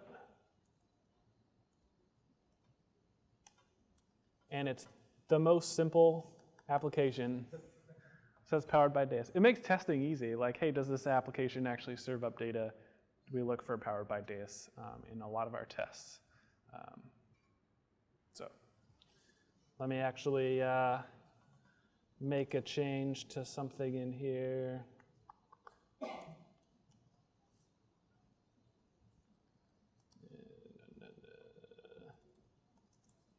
And it's the most simple application. It says powered by Deis. It makes testing easy. Like, hey, does this application actually serve up data? We look for powered by Deis um, in a lot of our tests. Um, so let me actually uh, make a change to something in here.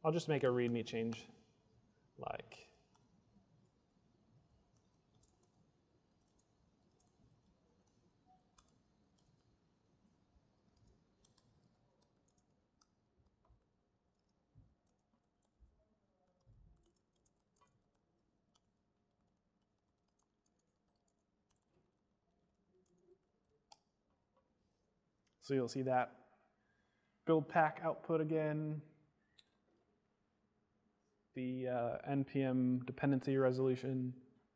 I'll just make a README change like so you'll see that build pack output again, the uh, N P M dependency resolution.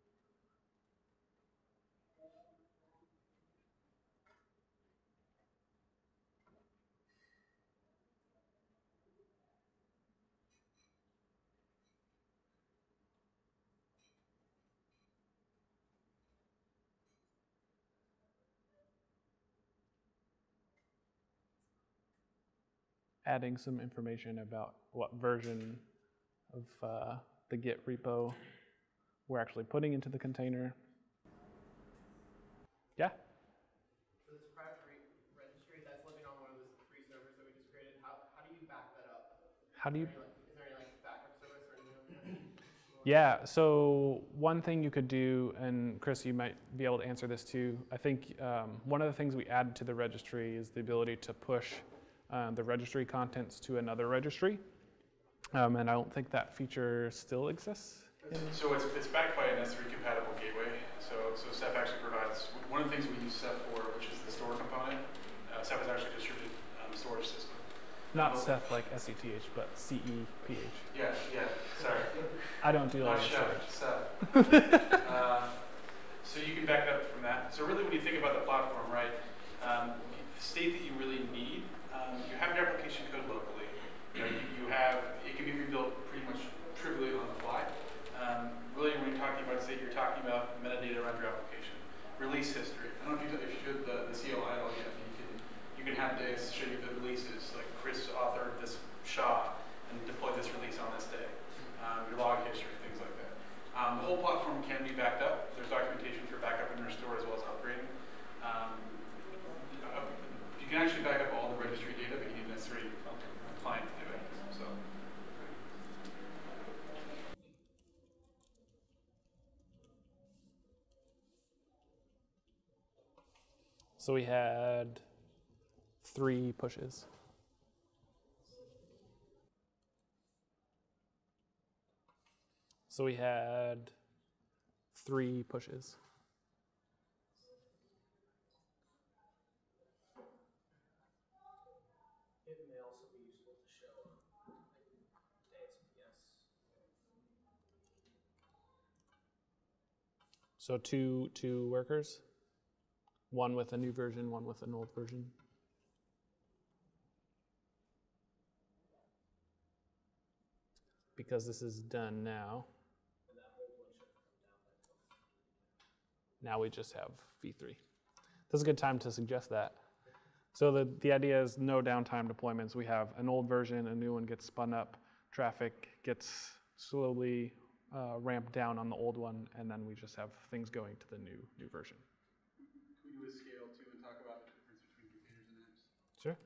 Adding some information about what version of uh, the Git repo we're actually putting into the container. Yeah? So this private re registry, that's living on one of those three servers that we just created. How, how do you back that up? How do you? Is there any, like, is there any like backup service or anything like that? Yeah, so one thing you could do, and Chris, you might be able to answer this too. I think um, one of the things we add to the registry is the ability to push uh, the registry contents to another registry. Um, and I don't think that feature still exists. So it's, it's backed by an S three compatible gateway. So, so Ceph actually provides, one of the things we use Ceph for, which is the store component. Uh, Ceph is actually a distributed um, storage system. Not Ceph like S E T H, but C E P H. Yeah, yeah, sorry. I don't do Not like Chef, storage. Ceph. uh, so you can back it up from that. So really when you think about the platform, right, um, the state that you really need, um, you have your application code locally. You know, you, you have, it can be rebuilt pretty much trivially on the fly. Um, really, when you're talking about state, you're talking about metadata around your application. Release history. I don't know if you, if you showed the, the C L I at all yet. You can, you can have Deis show you the releases, like Chris authored this S H A and deployed this release on this day. Um, your log history, things like that. Um, the whole platform can be backed up. There's documentation for backup and restore as well as upgrading. Um, uh, you can actually back up all the registry data, but you need an S three client to do it. So. So we had three pushes. So we had three pushes. It may also be useful to show like, Deis P S. So two two workers, one with a new version, one with an old version. Because this is done now. Now we just have V three. This is a good time to suggest that. So the, the idea is no downtime deployments. We have an old version, a new one gets spun up, traffic gets slowly uh, ramped down on the old one, and then we just have things going to the new new version. Can we do a scale too and talk about the difference between containers and apps? Sure.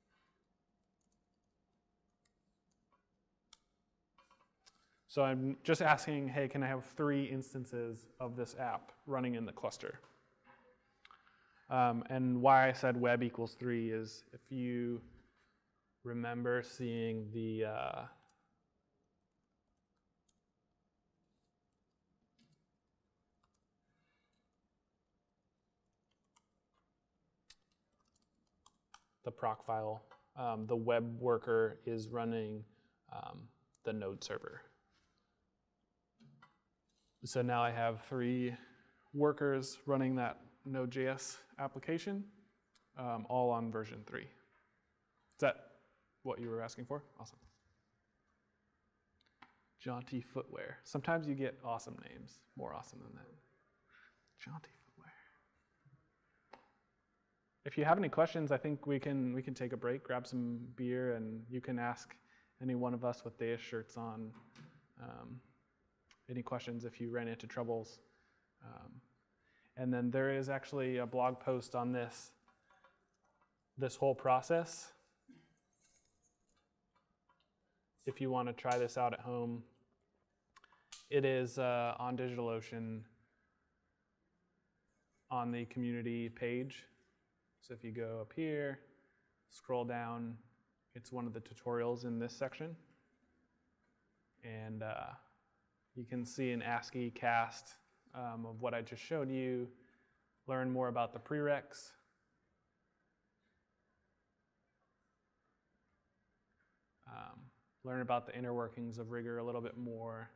So I'm just asking, hey, can I have three instances of this app running in the cluster? Um, and why I said web equals three is if you remember seeing the uh, the proc file, um, the web worker is running um, the node server. So now I have three workers running that Node.js application, um, all on version three. Is that what you were asking for? Awesome. Jaunty Footwear. Sometimes you get awesome names, more awesome than that. Jaunty Footwear. If you have any questions, I think we can we can take a break, grab some beer, and you can ask any one of us with Deis shirts on. Um, Any questions if you ran into troubles. Um, and then there is actually a blog post on this, this whole process. if you want to try this out at home. It is uh, on DigitalOcean on the community page. So if you go up here, scroll down, it's one of the tutorials in this section. And uh, you can see an ASCII cast um, of what I just showed you, learn more about the prereqs. Um, learn about the inner workings of Rigor a little bit more,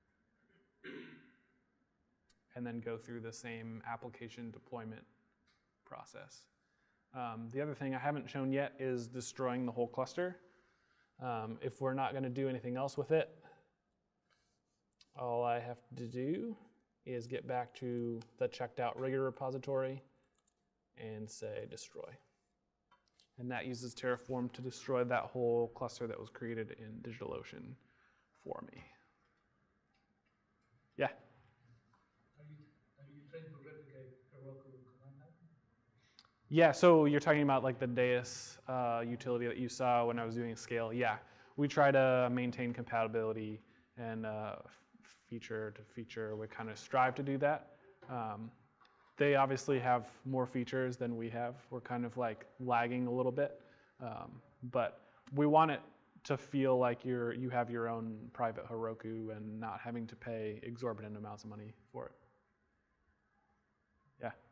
and then go through the same application deployment process. Um, the other thing I haven't shown yet is destroying the whole cluster. Um, if we're not going to do anything else with it, all I have to do is get back to the checked out Rigor repository and say destroy. And that uses Terraform to destroy that whole cluster that was created in DigitalOcean for me. Yeah? Are you, are you trying to replicate Heroku command line? Yeah, so you're talking about like the Deis uh, utility that you saw when I was doing scale. Yeah, we try to maintain compatibility and uh, feature to feature. We kind of strive to do that. Um, They obviously have more features than we have. We're kind of like lagging a little bit, um, but we want it to feel like you're you have your own private Heroku and not having to pay exorbitant amounts of money for it. Yeah.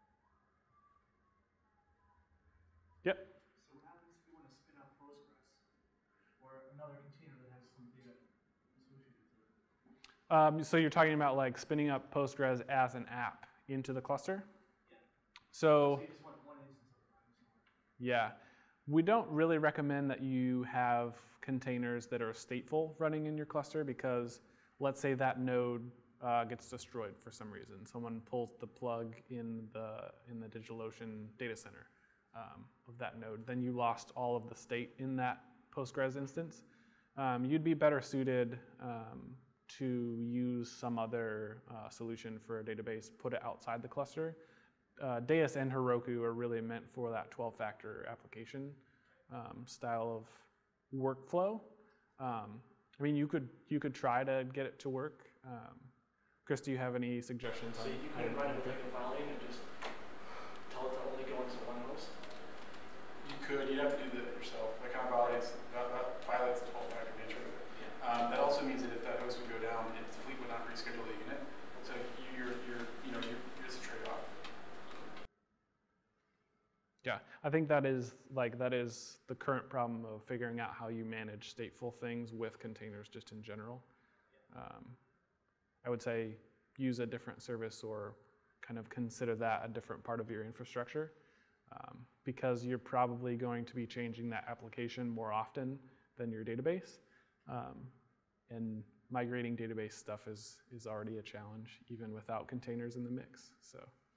Yep. So what happens if you want to spin up Postgres or another container that has some data associated to it? Um, so you're talking about like spinning up Postgres as an app into the cluster? Yeah. So, So you just want one instance of it. yeah, we don't really recommend that you have containers that are stateful running in your cluster, because let's say that node uh, gets destroyed for some reason. Someone pulls the plug in the in the DigitalOcean data center um, of that node. Then you lost all of the state in that Postgres instance. Um, you'd be better suited um, to use some other uh, solution for a database, put it outside the cluster. Uh, Deis and Heroku are really meant for that twelve factor application um, style of workflow. Um, I mean, you could you could try to get it to work. Um, Chris, do you have any suggestions? So on you how can to run a do it? Rigor filing and just tell it to only go into one host? You could, you'd have to do that yourself. That kind of violates, that, that violates the twelve factor nature of it. Yeah. Um, that also means that if that host would go down, it, the fleet would not reschedule the unit. So you're, you're, you know, you're, it's a trade-off. Yeah, I think that is like that is the current problem of figuring out how you manage stateful things with containers just in general. Um, I would say use a different service or kind of consider that a different part of your infrastructure, um, because you're probably going to be changing that application more often than your database. Um, and migrating database stuff is, is already a challenge, even without containers in the mix. So.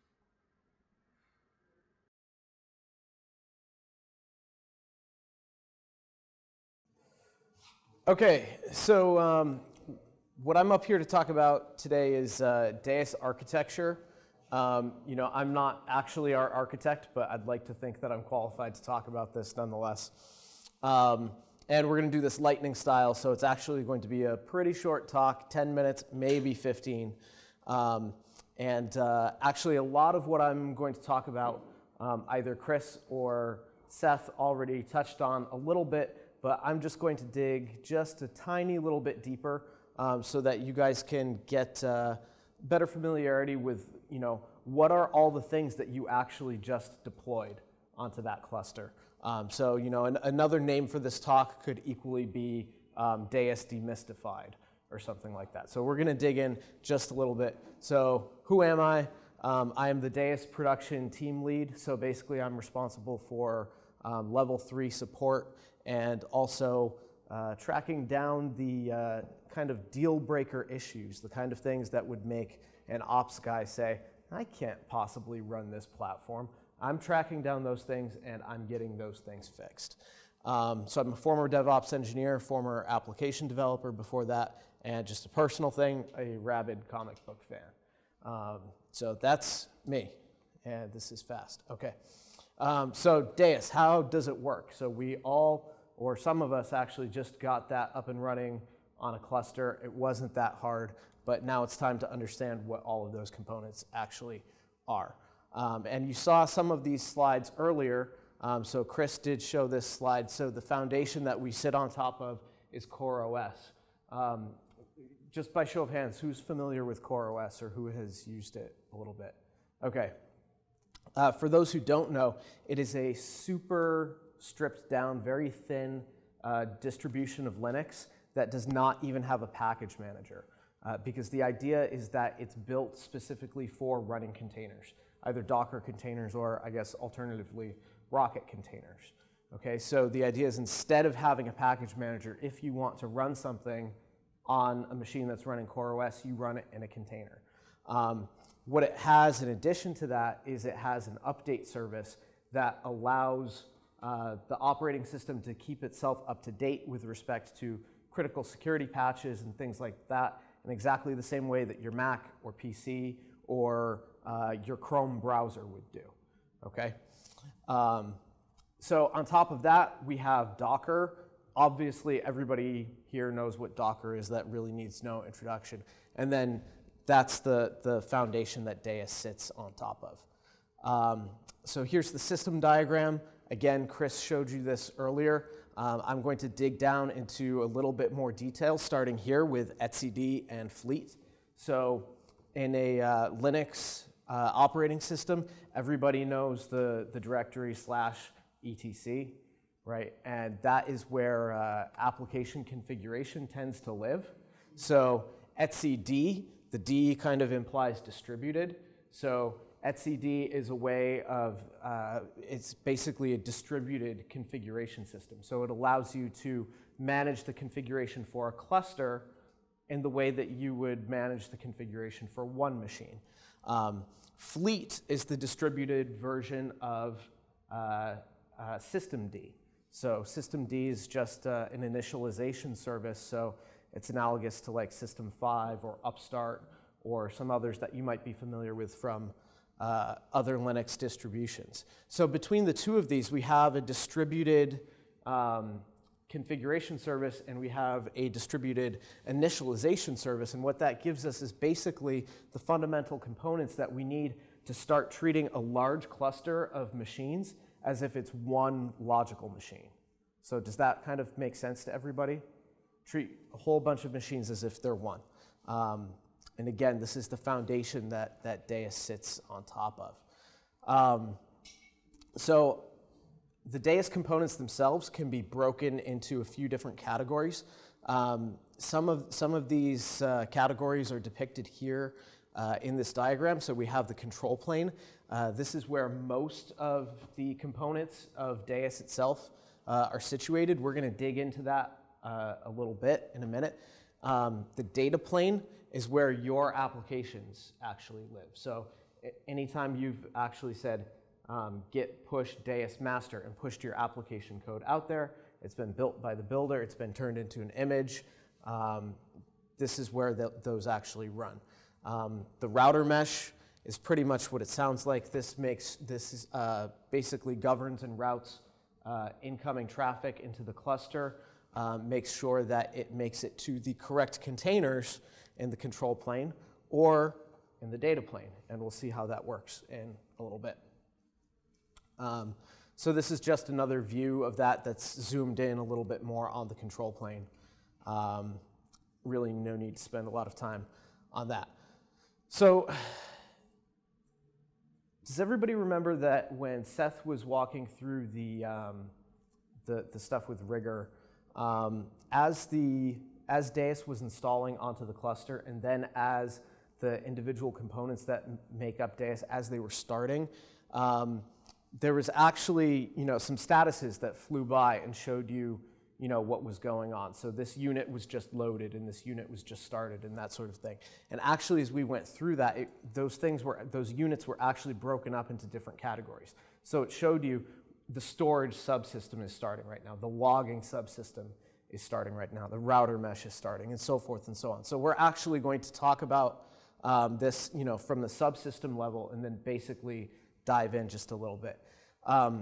Okay, so um, what I'm up here to talk about today is uh, Deis architecture. Um, you know, I'm not actually our architect, but I'd like to think that I'm qualified to talk about this nonetheless. Um, and we're going to do this lightning style, so it's actually going to be a pretty short talk, ten minutes, maybe fifteen. Um, and uh, actually, a lot of what I'm going to talk about, um, either Chris or Seth already touched on a little bit, but I'm just going to dig just a tiny little bit deeper um, so that you guys can get uh, better familiarity with, you know, what are all the things that you actually just deployed onto that cluster. Um, so, you know, an, another name for this talk could equally be um, Deis Demystified or something like that. So we're going to dig in just a little bit. So who am I? Um, I am the Deis production team lead. So basically I'm responsible for um, level three support and also uh, tracking down the uh, kind of deal breaker issues, the kind of things that would make an ops guy say, I can't possibly run this platform. I'm tracking down those things and I'm getting those things fixed. Um, so I'm a former DevOps engineer, former application developer before that, and just a personal thing, a rabid comic book fan. Um, so that's me, and this is fast. Okay. Um, so Deis, how does it work? So we all or some of us actually just got that up and running on a cluster. It wasn't that hard, but now it's time to understand what all of those components actually are. Um, and you saw some of these slides earlier, um, so Chris did show this slide. So the foundation that we sit on top of is CoreOS. Um, just by show of hands, who's familiar with CoreOS or who has used it a little bit? Okay. Uh, for those who don't know, it is a super stripped down, very thin uh, distribution of Linux that does not even have a package manager. Uh, because the idea is that it's built specifically for running containers, either Docker containers or, I guess, alternatively, Rocket containers. Okay, so the idea is instead of having a package manager, if you want to run something on a machine that's running CoreOS, you run it in a container. Um, what it has in addition to that is it has an update service that allows uh, the operating system to keep itself up to date with respect to critical security patches and things like that, in exactly the same way that your Mac or P C or uh, your Chrome browser would do, okay? Um, so on top of that, we have Docker. Obviously, everybody here knows what Docker is. That really needs no introduction. And then that's the, the foundation that Deis sits on top of. Um, so here's the system diagram. Again, Chris showed you this earlier. Um, I'm going to dig down into a little bit more detail, starting here with etcd and Fleet. So in a uh, Linux uh, operating system, everybody knows the, the directory slash etc, right? And that is where uh, application configuration tends to live. So etcd, the D kind of implies distributed. So etcd is a way of, uh, it's basically a distributed configuration system. So it allows you to manage the configuration for a cluster in the way that you would manage the configuration for one machine. Um, Fleet is the distributed version of uh, uh, systemd. So systemd is just uh, an initialization service, so it's analogous to like System five or Upstart or some others that you might be familiar with from Uh, other Linux distributions. So between the two of these, we have a distributed um, configuration service and we have a distributed initialization service. And what that gives us is basically the fundamental components that we need to start treating a large cluster of machines as if it's one logical machine. So does that kind of make sense to everybody? Treat a whole bunch of machines as if they're one. Um, And again, this is the foundation that, that Deis sits on top of. Um, so the Deis components themselves can be broken into a few different categories. Um, some, of, some of these uh, categories are depicted here uh, in this diagram. So we have the control plane. Uh, this is where most of the components of Deis itself uh, are situated. We're going to dig into that uh, a little bit in a minute. Um, the data plane is where your applications actually live. So anytime you've actually said um, git push Deis master and pushed your application code out there, it's been built by the builder, it's been turned into an image, um, this is where the, those actually run. Um, the router mesh is pretty much what it sounds like. This makes, this is, uh, basically governs and routes uh, incoming traffic into the cluster, um, makes sure that it makes it to the correct containers in the control plane or in the data plane, and we'll see how that works in a little bit. Um, so this is just another view of that that's zoomed in a little bit more on the control plane. Um, really no need to spend a lot of time on that. So does everybody remember that when Seth was walking through the, um, the, the stuff with Rigor, um, as the as Deis was installing onto the cluster, and then as the individual components that make up Deis, as they were starting, um, there was actually, you know, some statuses that flew by and showed you, you know, what was going on. So this unit was just loaded, and this unit was just started, and that sort of thing. And actually, as we went through that, it, those things were, those units were actually broken up into different categories. So it showed you the storage subsystem is starting right now, the logging subsystem is starting right now, the router mesh is starting, and so forth and so on. So we're actually going to talk about um, this, you know, from the subsystem level, and then basically dive in just a little bit. Um,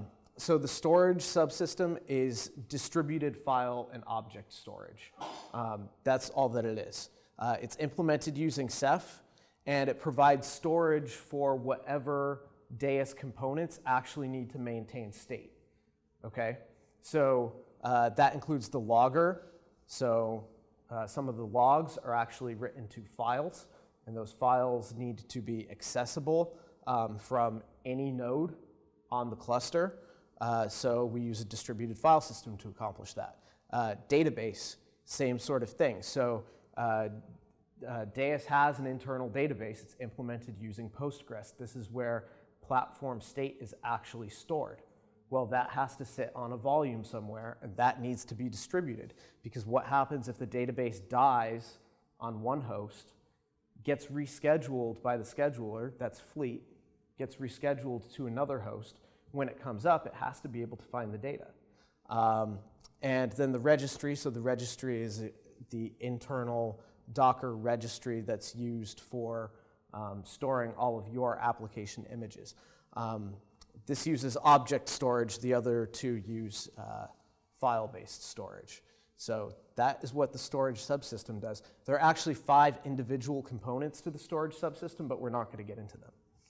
so the storage subsystem is distributed file and object storage. Um, that's all that it is. Uh, it's implemented using Ceph, and it provides storage for whatever Deis components actually need to maintain state. Okay, so uh, that includes the logger. So uh, some of the logs are actually written to files, and those files need to be accessible um, from any node on the cluster. Uh, so we use a distributed file system to accomplish that. Uh, database, same sort of thing. So uh, uh, Deis has an internal database. It's implemented using Postgres. This is where platform state is actually stored. Well, that has to sit on a volume somewhere, and that needs to be distributed, because what happens if the database dies on one host, gets rescheduled by the scheduler, that's Fleet, gets rescheduled to another host. When it comes up, it has to be able to find the data. Um, and then the registry, so the registry is the internal Docker registry that's used for um, storing all of your application images. Um, this uses object storage, the other two use uh, file-based storage. So that is what the storage subsystem does. There are actually five individual components to the storage subsystem, but we're not going to get into them.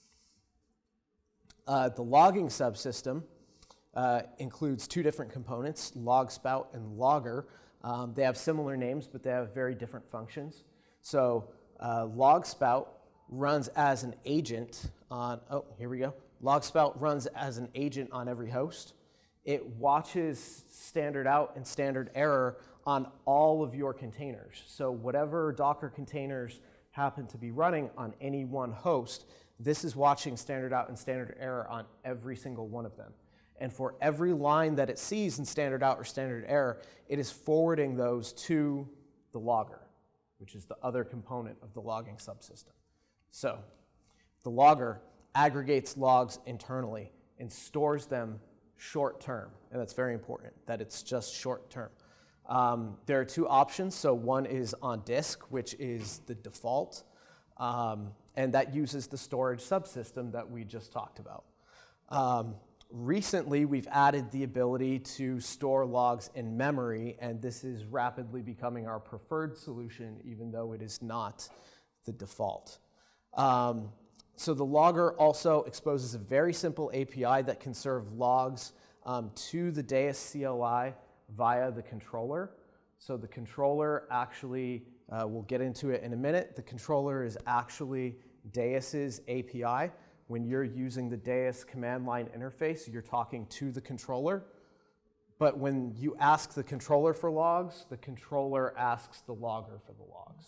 Uh, the logging subsystem uh, includes two different components, LogSpout and Logger. Um, they have similar names, but they have very different functions. So uh, LogSpout runs as an agent on, oh, here we go. LogSpout runs as an agent on every host. It watches standard out and standard error on all of your containers. So whatever Docker containers happen to be running on any one host, this is watching standard out and standard error on every single one of them. And for every line that it sees in standard out or standard error, it is forwarding those to the logger, which is the other component of the logging subsystem. So the logger aggregates logs internally and stores them short term. And that's very important, that it's just short term. Um, there are two options. So one is on disk, which is the default. Um, and that uses the storage subsystem that we just talked about. Um, recently, we've added the ability to store logs in memory, and this is rapidly becoming our preferred solution, even though it is not the default. Um, so the logger also exposes a very simple A P I that can serve logs um, to the Deis C L I via the controller. So the controller actually, uh, we'll get into it in a minute, the controller is actually Deis's A P I. When you're using the Deis command line interface, you're talking to the controller. But when you ask the controller for logs, the controller asks the logger for the logs.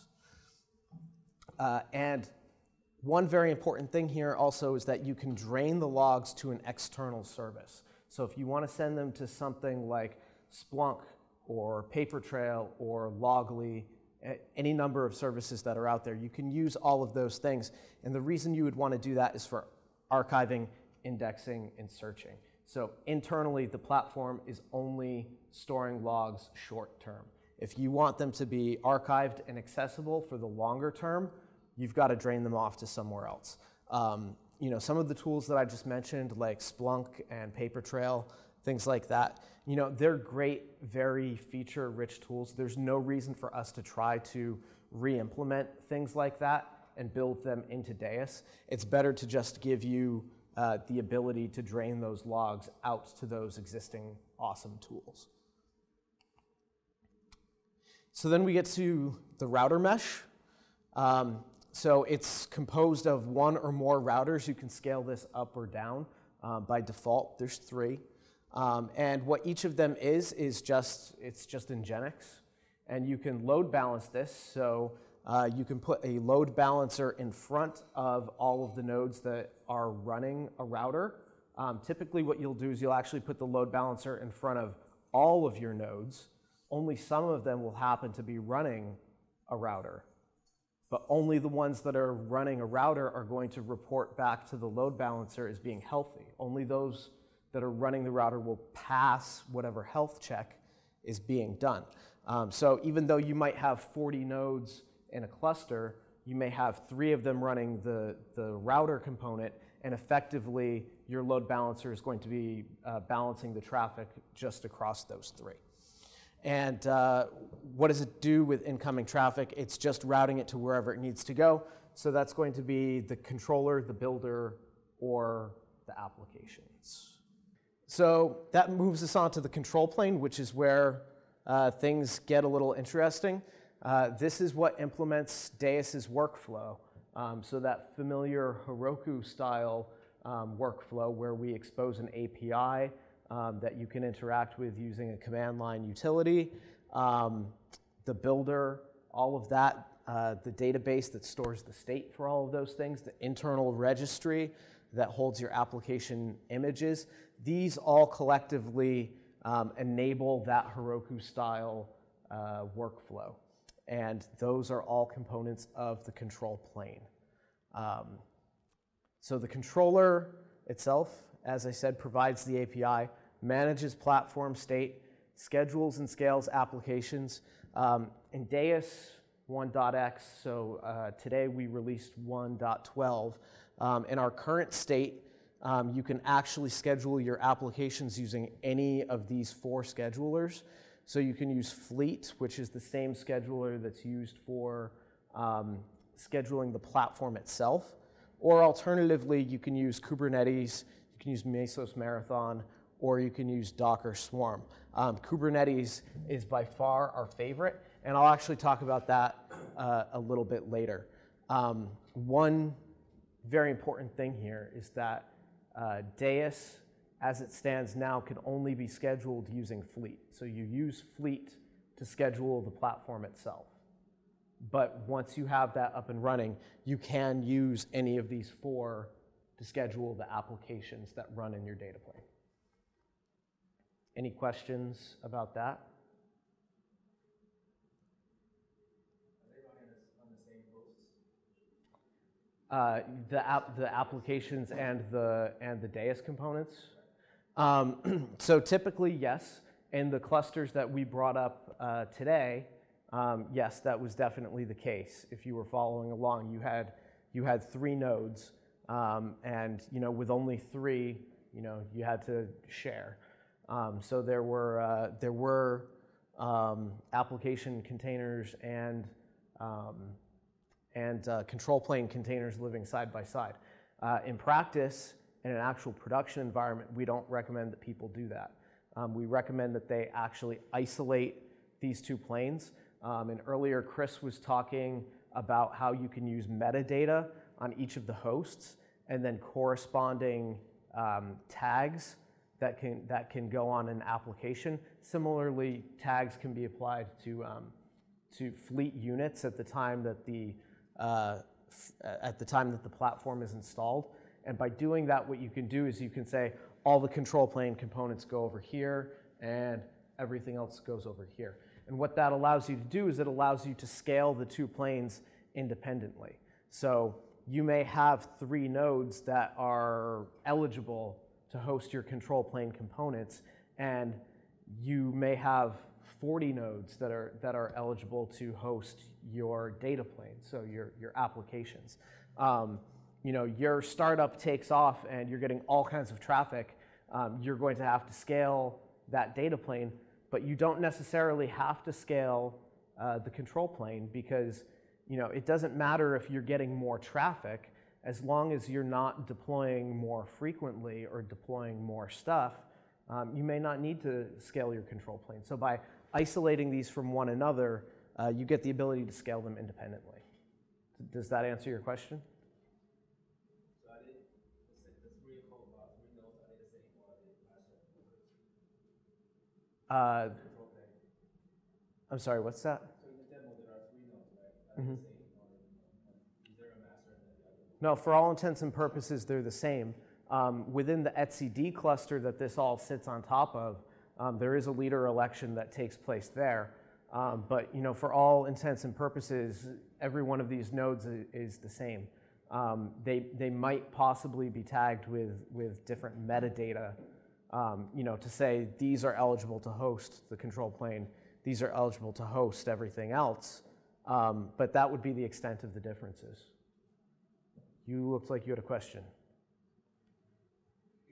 Uh, and one very important thing here also is that you can drain the logs to an external service. So if you want to send them to something like Splunk or Papertrail or Loggly, any number of services that are out there, you can use all of those things. And the reason you would want to do that is for archiving, indexing, and searching. So internally, the platform is only storing logs short term. If you want them to be archived and accessible for the longer term, you've got to drain them off to somewhere else. Um, you know, some of the tools that I just mentioned, like Splunk and Papertrail, things like that, you know, they're great, very feature-rich tools. There's no reason for us to try to re-implement things like that and build them into Deis. It's better to just give you uh, the ability to drain those logs out to those existing awesome tools. So then we get to the router mesh. Um, so it's composed of one or more routers. You can scale this up or down. Uh, by default, there's three. Um, and what each of them is, is just, it's just Nginx. And you can load balance this. So uh, you can put a load balancer in front of all of the nodes that are running a router. Um, typically what you'll do is you'll actually put the load balancer in front of all of your nodes. Only some of them will happen to be running a router. But only the ones that are running a router are going to report back to the load balancer as being healthy. Only those that are running the router will pass whatever health check is being done. Um, so even though you might have forty nodes in a cluster, you may have three of them running the, the router component, and effectively your load balancer is going to be uh, balancing the traffic just across those three. And uh, what does it do with incoming traffic? It's just routing it to wherever it needs to go. So that's going to be the controller, the builder, or the applications. So that moves us on to the control plane, which is where uh, things get a little interesting. Uh, this is what implements Deis's workflow. Um, so that familiar Heroku-style um, workflow where we expose an A P I um, that you can interact with using a command line utility, um, the builder, all of that, uh, the database that stores the state for all of those things, the internal registry that holds your application images. These all collectively um, enable that Heroku-style uh, workflow. And those are all components of the control plane. Um, so the controller itself, as I said, provides the A P I, manages platform state, schedules and scales applications. Um, in Deis one dot x, so uh, today we released one point twelve. Um, in our current state, um, you can actually schedule your applications using any of these four schedulers. So you can use Fleet, which is the same scheduler that's used for um, scheduling the platform itself. Or alternatively, you can use Kubernetes, you can use Mesos Marathon, or you can use Docker Swarm. Um, Kubernetes is by far our favorite, and I'll actually talk about that uh, a little bit later. Um, one very important thing here is that uh, Deis, as it stands now, can only be scheduled using Fleet. So you use Fleet to schedule the platform itself. But once you have that up and running, you can use any of these four to schedule the applications that run in your data plane. Any questions about that? Are they running on the same hosts? Uh, the, app, the applications and the, and the Deis components? Um, so typically, yes. In the clusters that we brought up uh, today, um, yes, that was definitely the case. If you were following along, you had, you had three nodes, um, and you know, with only three, you know, you had to share. Um, so there were, uh, there were um, application containers and, um, and uh, control plane containers living side by side. Uh, in practice, in an actual production environment, we don't recommend that people do that. Um, we recommend that they actually isolate these two planes. Um, and earlier, Chris was talking about how you can use metadata on each of the hosts and then corresponding um, tags that can, that can go on an application. Similarly, tags can be applied to, um, to fleet units at the time that the, uh, at the time that the platform is installed. And by doing that, what you can do is you can say all the control plane components go over here and everything else goes over here. And what that allows you to do is it allows you to scale the two planes independently. So you may have three nodes that are eligible to host your control plane components, and you may have forty nodes that are, that are eligible to host your data plane, so your, your applications. Um, you know, your startup takes off and you're getting all kinds of traffic, um, you're going to have to scale that data plane, but you don't necessarily have to scale uh, the control plane because, you know, it doesn't matter if you're getting more traffic as long as you're not deploying more frequently or deploying more stuff, um, you may not need to scale your control plane. So by isolating these from one another, uh, you get the ability to scale them independently. Does that answer your question? Uh, I'm sorry, what's that? So in the demo, there are three nodes, right? Mm-hmm. Is there a master and then the other? No, for all intents and purposes, they're the same. Um, within the etcd cluster that this all sits on top of, um, there is a leader election that takes place there. Um, but you know, for all intents and purposes, every one of these nodes is, is the same. Um, they, they might possibly be tagged with, with different metadata, um, you know, to say these are eligible to host the control plane, these are eligible to host everything else, um, but that would be the extent of the differences. You looked like you had a question.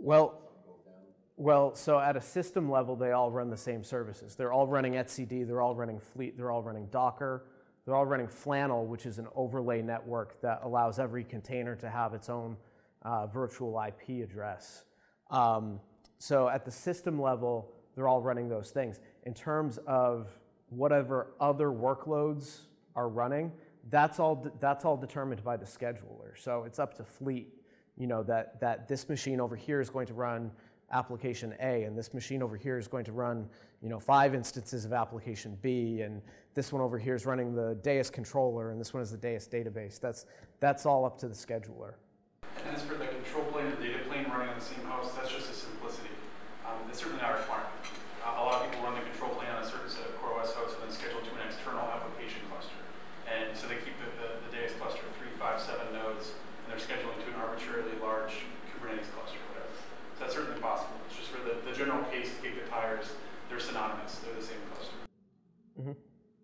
Well, well, so at a system level, they all run the same services. They're all running etcd, they're all running Fleet, they're all running Docker, they're all running Flannel, which is an overlay network that allows every container to have its own uh, virtual I P address. Um, so at the system level, they're all running those things. In terms of whatever other workloads are running, that's all, that's all determined by the scheduler. So it's up to Fleet, you know, that, that this machine over here is going to run application A, and this machine over here is going to run, you know, five instances of application B, and this one over here is running the Deis controller, and this one is the Deis database. That's, that's all up to the scheduler. And as for the control plane and the data plane running on the same host, that's just a simplicity. Um, it's certainly not a requirement. Uh, a lot of people run the control plane on a certain set of CoreOS hosts and then schedule to an external application cluster. And so they keep the, the, the Deis cluster of three, five, seven nodes, and they're scheduling to an arbitrarily large Kubernetes cluster, whatever. So that's certainly possible. It's just for the, the general case to kick the tires, they're synonymous. They're the same cluster. Mm-hmm.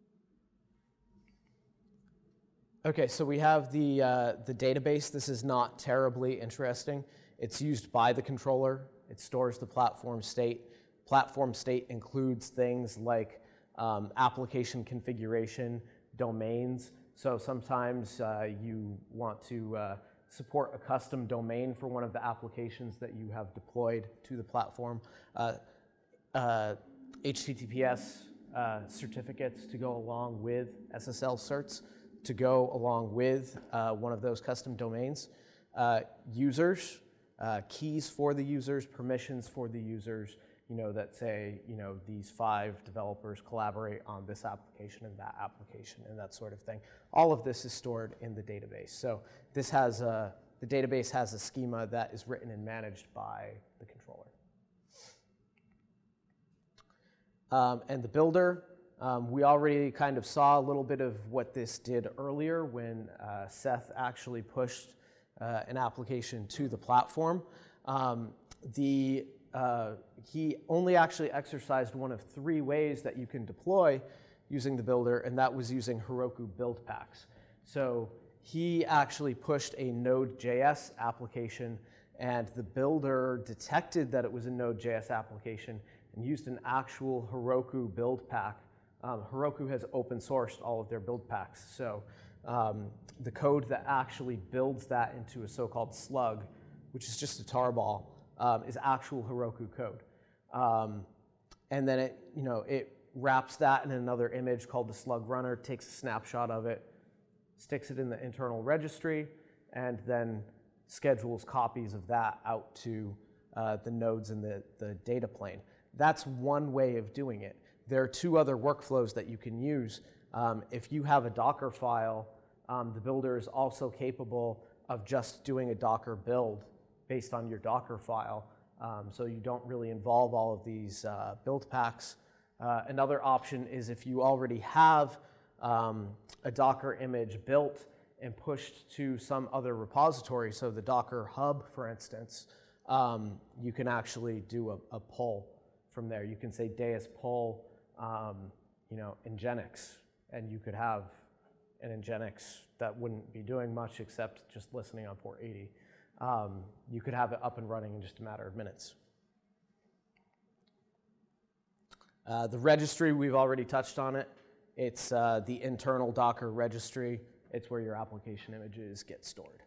Okay, so we have the, uh, the database. This is not terribly interesting. It's used by the controller. It stores the platform state. Platform state includes things like um, application configuration, domains. So sometimes uh, you want to uh, support a custom domain for one of the applications that you have deployed to the platform. Uh, uh, H T T P S uh, certificates to go along with S S L certs to go along with uh, one of those custom domains. Uh, users, uh, keys for the users, permissions for the users, you know, that say, you know, these five developers collaborate on this application and that application and that sort of thing. All of this is stored in the database. So this has a, the database has a schema that is written and managed by the controller. Um, and the builder, um, we already kind of saw a little bit of what this did earlier when uh, Seth actually pushed uh, an application to the platform. Um, the Uh, he only actually exercised one of three ways that you can deploy using the builder, and that was using Heroku build packs. So he actually pushed a Node.js application, and the builder detected that it was a Node.js application and used an actual Heroku build pack. Um, Heroku has open sourced all of their build packs. So um, the code that actually builds that into a so-called slug, which is just a tarball, Um, is actual Heroku code. Um, and then it, you know, it wraps that in another image called the slug runner, takes a snapshot of it, sticks it in the internal registry, and then schedules copies of that out to uh, the nodes in the, the data plane. That's one way of doing it. There are two other workflows that you can use. Um, if you have a Docker file, um, the builder is also capable of just doing a Docker build based on your Docker file, um, so you don't really involve all of these uh, build packs. Uh, another option is if you already have um, a Docker image built and pushed to some other repository, so the Docker hub, for instance, um, you can actually do a, a pull from there. You can say Deis pull, um, you know, Nginx, and you could have an Nginx that wouldn't be doing much except just listening on port eighty. Um, you could have it up and running in just a matter of minutes. Uh, the registry, we've already touched on it. It's uh, the internal Docker registry. It's where your application images get stored.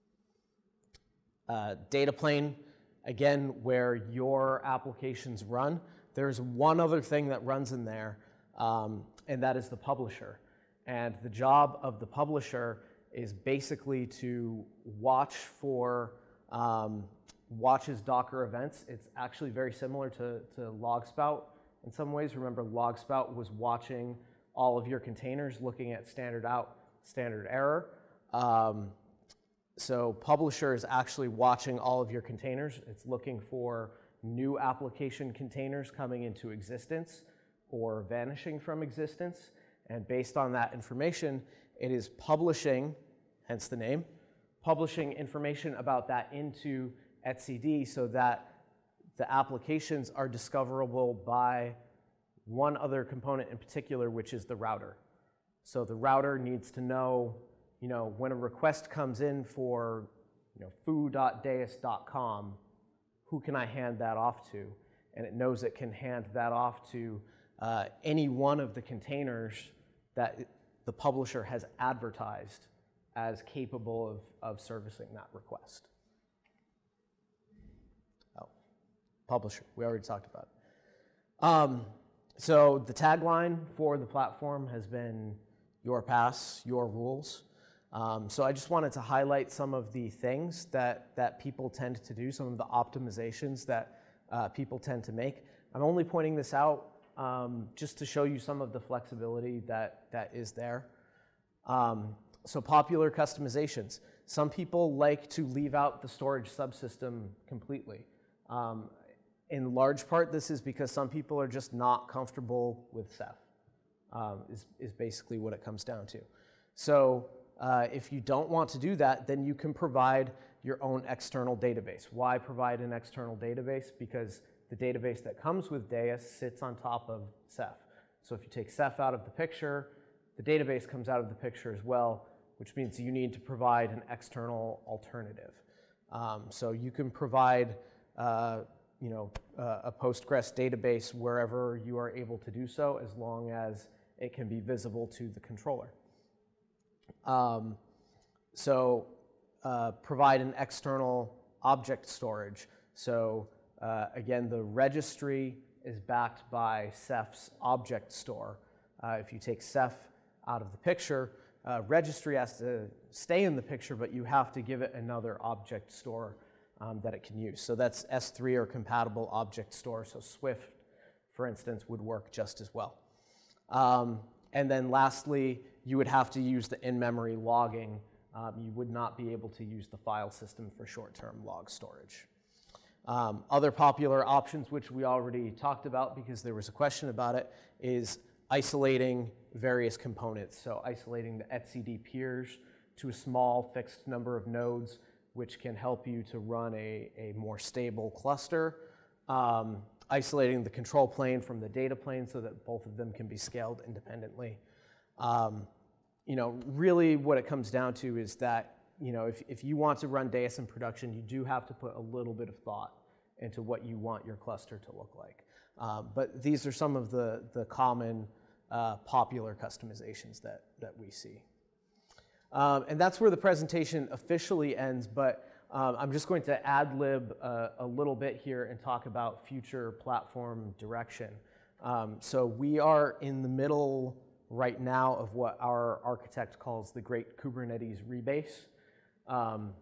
Uh, data plane, again, where your applications run. There's one other thing that runs in there, um, and that is the publisher. And the job of the publisher is basically to watch for, um, watches Docker events. It's actually very similar to, to Logspout in some ways. Remember, Logspout was watching all of your containers, looking at standard out, standard error. Um, so Publisher is actually watching all of your containers. It's looking for new application containers coming into existence or vanishing from existence. And based on that information, it is publishing, hence the name, publishing information about that into etcd so that the applications are discoverable by one other component in particular, which is the router. So the router needs to know, you know, when a request comes in for, you know, foo dot deis dot com, who can I hand that off to? And it knows it can hand that off to uh, any one of the containers that the publisher has advertised as capable of, of servicing that request. Oh, publisher, we already talked about it. Um, so the tagline for the platform has been your paths, your rules. Um, so I just wanted to highlight some of the things that, that people tend to do, some of the optimizations that uh, people tend to make. I'm only pointing this out um, just to show you some of the flexibility that, that is there. Um, so popular customizations. Some people like to leave out the storage subsystem completely. Um, in large part, this is because some people are just not comfortable with Ceph, um, is, is basically what it comes down to. So uh, if you don't want to do that, then you can provide your own external database. Why provide an external database? Because the database that comes with Deis sits on top of Ceph. So if you take Ceph out of the picture, the database comes out of the picture as well, which means you need to provide an external alternative. Um, so you can provide uh, you know, uh, a Postgres database wherever you are able to do so, as long as it can be visible to the controller. Um, so uh, provide an external object storage. So uh, again, the registry is backed by Ceph's object store. Uh, if you take Ceph out of the picture, uh, registry has to stay in the picture, but you have to give it another object store um, that it can use. So that's S three or compatible object store. So Swift, for instance, would work just as well. Um, and then lastly, you would have to use the in-memory logging. Um, you would not be able to use the file system for short-term log storage. Um, other popular options, which we already talked about because there was a question about it, is isolating various components. So isolating the etcd peers to a small fixed number of nodes, which can help you to run a, a more stable cluster. Um, isolating the control plane from the data plane so that both of them can be scaled independently. Um, you know, really what it comes down to is that, you know, if, if you want to run Deis in production, you do have to put a little bit of thought into what you want your cluster to look like. Um, but these are some of the, the common uh, popular customizations that, that we see. Um, and that's where the presentation officially ends, but um, I'm just going to ad-lib uh, a little bit here and talk about future platform direction. Um, so we are in the middle right now of what our architect calls the Great Kubernetes Rebase. Um,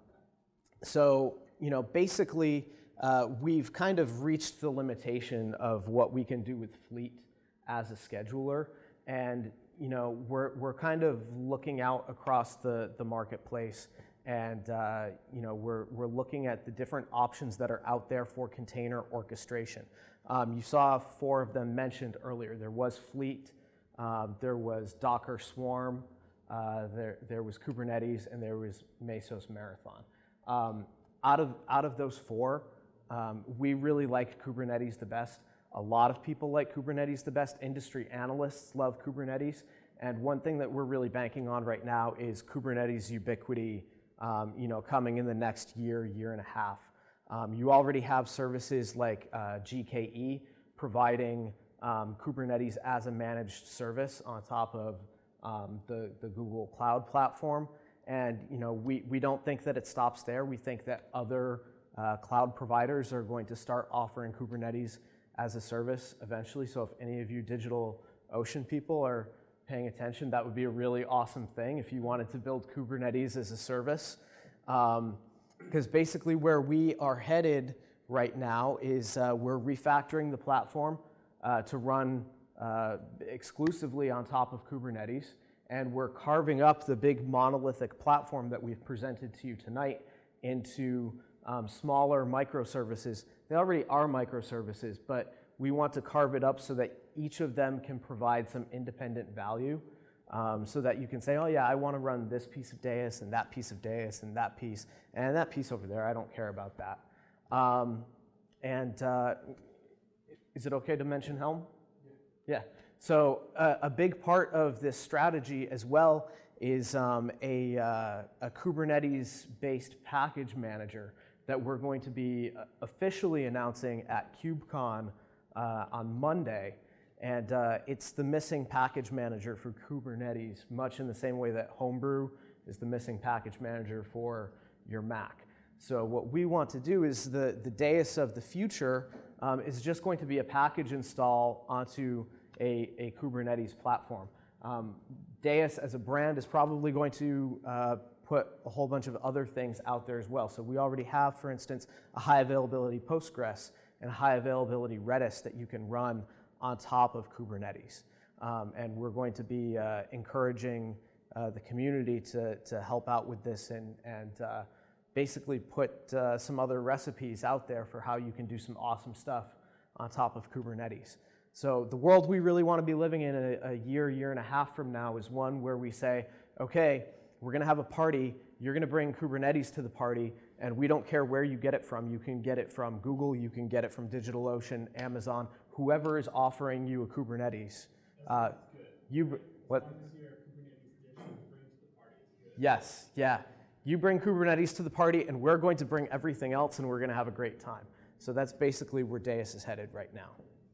so, you know, basically, uh, we've kind of reached the limitation of what we can do with Fleet as a scheduler, and you know, we're we're kind of looking out across the the marketplace, and uh, you know, we're we're looking at the different options that are out there for container orchestration. Um, you saw four of them mentioned earlier. There was Fleet, um, there was Docker Swarm, uh, there there was Kubernetes, and there was Mesos Marathon. Um, out of out of those four, um, we really liked Kubernetes the best. A lot of people like Kubernetes the best. Industry analysts love Kubernetes. And one thing that we're really banking on right now is Kubernetes ubiquity, um, you know, coming in the next year, year and a half. Um, you already have services like uh, G K E providing um, Kubernetes as a managed service on top of um, the, the Google Cloud platform. And, you know, we, we don't think that it stops there. We think that other uh, cloud providers are going to start offering Kubernetes as a service eventually. So if any of you DigitalOcean people are paying attention, that would be a really awesome thing if you wanted to build Kubernetes as a service. Um, because basically where we are headed right now is uh, we're refactoring the platform uh, to run uh, exclusively on top of Kubernetes, and we're carving up the big monolithic platform that we've presented to you tonight into um, smaller microservices. They already are microservices, but we want to carve it up so that each of them can provide some independent value, um, so that you can say, oh yeah, I want to run this piece of Deis and that piece of Deis and that piece and that piece over there. I don't care about that. Um, and uh, is it okay to mention Helm? Yeah. So uh, a big part of this strategy as well is um, a, uh, a Kubernetes-based package manager that we're going to be uh, officially announcing at KubeCon uh, on Monday. And uh, it's the missing package manager for Kubernetes, much in the same way that Homebrew is the missing package manager for your Mac. So what we want to do is the, the Deis of the future um, is just going to be a package install onto a, a Kubernetes platform. Um, Deis as a brand is probably going to uh, put a whole bunch of other things out there as well. So we already have, for instance, a high availability Postgres and a high availability Redis that you can run on top of Kubernetes. Um, and we're going to be uh, encouraging uh, the community to, to help out with this and, and uh, basically put uh, some other recipes out there for how you can do some awesome stuff on top of Kubernetes. So the world we really want to be living in a, a year, year and a half from now is one where we say, okay, we're going to have a party, you're going to bring Kubernetes to the party, and we don't care where you get it from. You can get it from Google, you can get it from DigitalOcean, Amazon, whoever is offering you a Kubernetes. Uh, you, what? Yes, yeah. You bring Kubernetes to the party, and we're going to bring everything else, and we're going to have a great time. So that's basically where Deis is headed right now.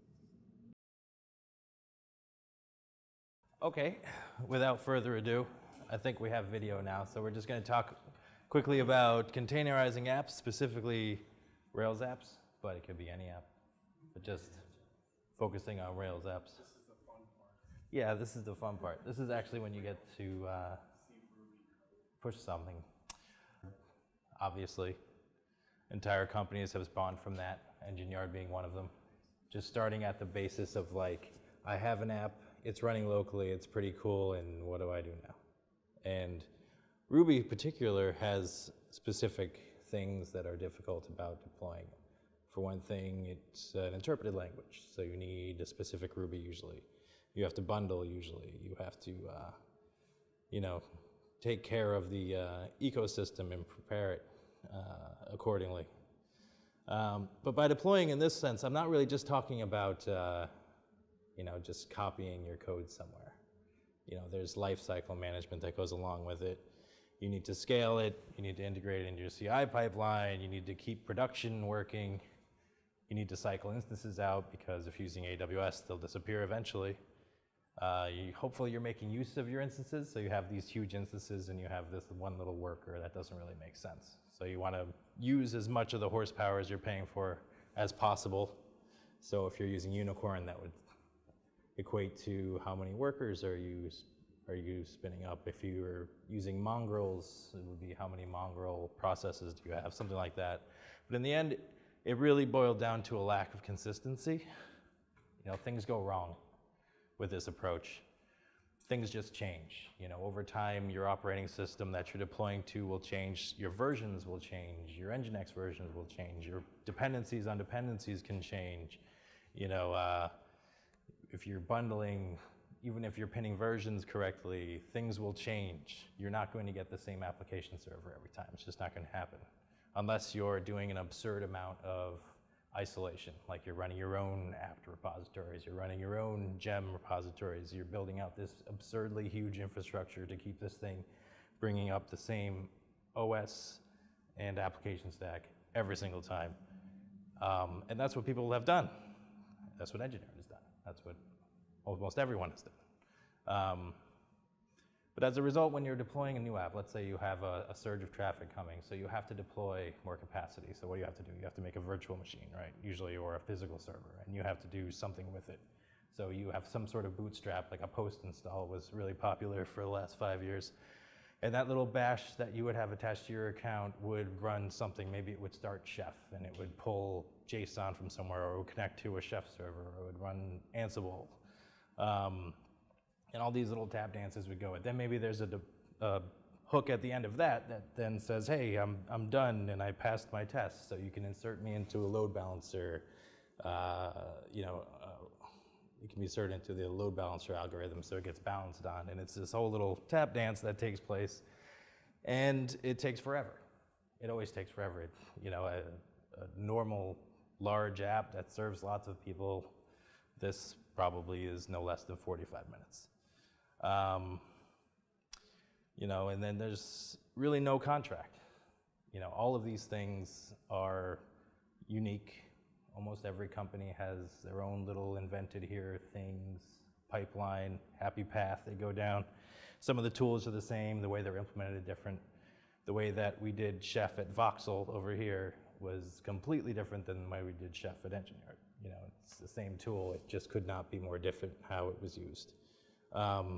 Okay, without further ado, I think we have video now, so we're just going to talk quickly about containerizing apps, specifically Rails apps, but it could be any app, but just focusing on Rails apps. This is the fun part. Yeah, this is the fun part. This is actually when you get to uh, push something. Obviously, entire companies have spawned from that, Engine Yard being one of them. Just starting at the basis of like, I have an app, it's running locally, it's pretty cool, and what do I do now? And Ruby in particular has specific things that are difficult about deploying. For one thing, it's an interpreted language, so you need a specific Ruby usually. You have to bundle usually. You have to, uh, you know, take care of the uh, ecosystem and prepare it uh, accordingly. Um, but by deploying in this sense, I'm not really just talking about, uh, you know, just copying your code somewhere. You know, there's lifecycle management that goes along with it. You need to scale it, you need to integrate it into your C I pipeline, you need to keep production working, you need to cycle instances out because if using A W S, they'll disappear eventually. Uh, you, hopefully you're making use of your instances, so you have these huge instances and you have this one little worker that doesn't really make sense. So you want to use as much of the horsepower as you're paying for as possible. So if you're using Unicorn, that would equate to how many workers are you, are you spinning up. If you're using Mongrels, it would be how many Mongrel processes do you have, something like that. But in the end, it really boiled down to a lack of consistency. You know, things go wrong with this approach. Things just change. You know, over time, your operating system that you're deploying to will change, your versions will change, your Nginx versions will change, your dependencies on dependencies can change. You know, uh, if you're bundling, even if you're pinning versions correctly, things will change. You're not going to get the same application server every time. It's just not going to happen. Unless you're doing an absurd amount of isolation, like you're running your own apt repositories, you're running your own gem repositories, you're building out this absurdly huge infrastructure to keep this thing bringing up the same O S and application stack every single time. Um, and that's what people have done. That's what Engine Yard has done. That's what almost everyone has done. Um, But as a result, when you're deploying a new app, let's say you have a, a surge of traffic coming, so you have to deploy more capacity. So what do you have to do? You have to make a virtual machine, right? Usually, or a physical server, and you have to do something with it. So you have some sort of bootstrap, like a post install was really popular for the last five years. And that little bash that you would have attached to your account would run something. Maybe it would start Chef, and it would pull JSON from somewhere, or it would connect to a Chef server, or it would run Ansible. Um, And all these little tap dances would go. And then maybe there's a, a hook at the end of that that then says, hey, I'm, I'm done and I passed my test. So you can insert me into a load balancer. Uh, you know, uh, you can be inserted into the load balancer algorithm so it gets balanced on. And it's this whole little tap dance that takes place. And it takes forever. It always takes forever. It, you know, a, a normal large app that serves lots of people, this probably is no less than forty-five minutes. Um, you know, and then there's really no contract. You know, all of these things are unique. Almost every company has their own little invented here things, pipeline, happy path they go down. Some of the tools are the same, the way they're implemented are different. The way that we did Chef at Voxel over here was completely different than the way we did Chef at Engineer. You know, it's the same tool, it just could not be more different how it was used. Um,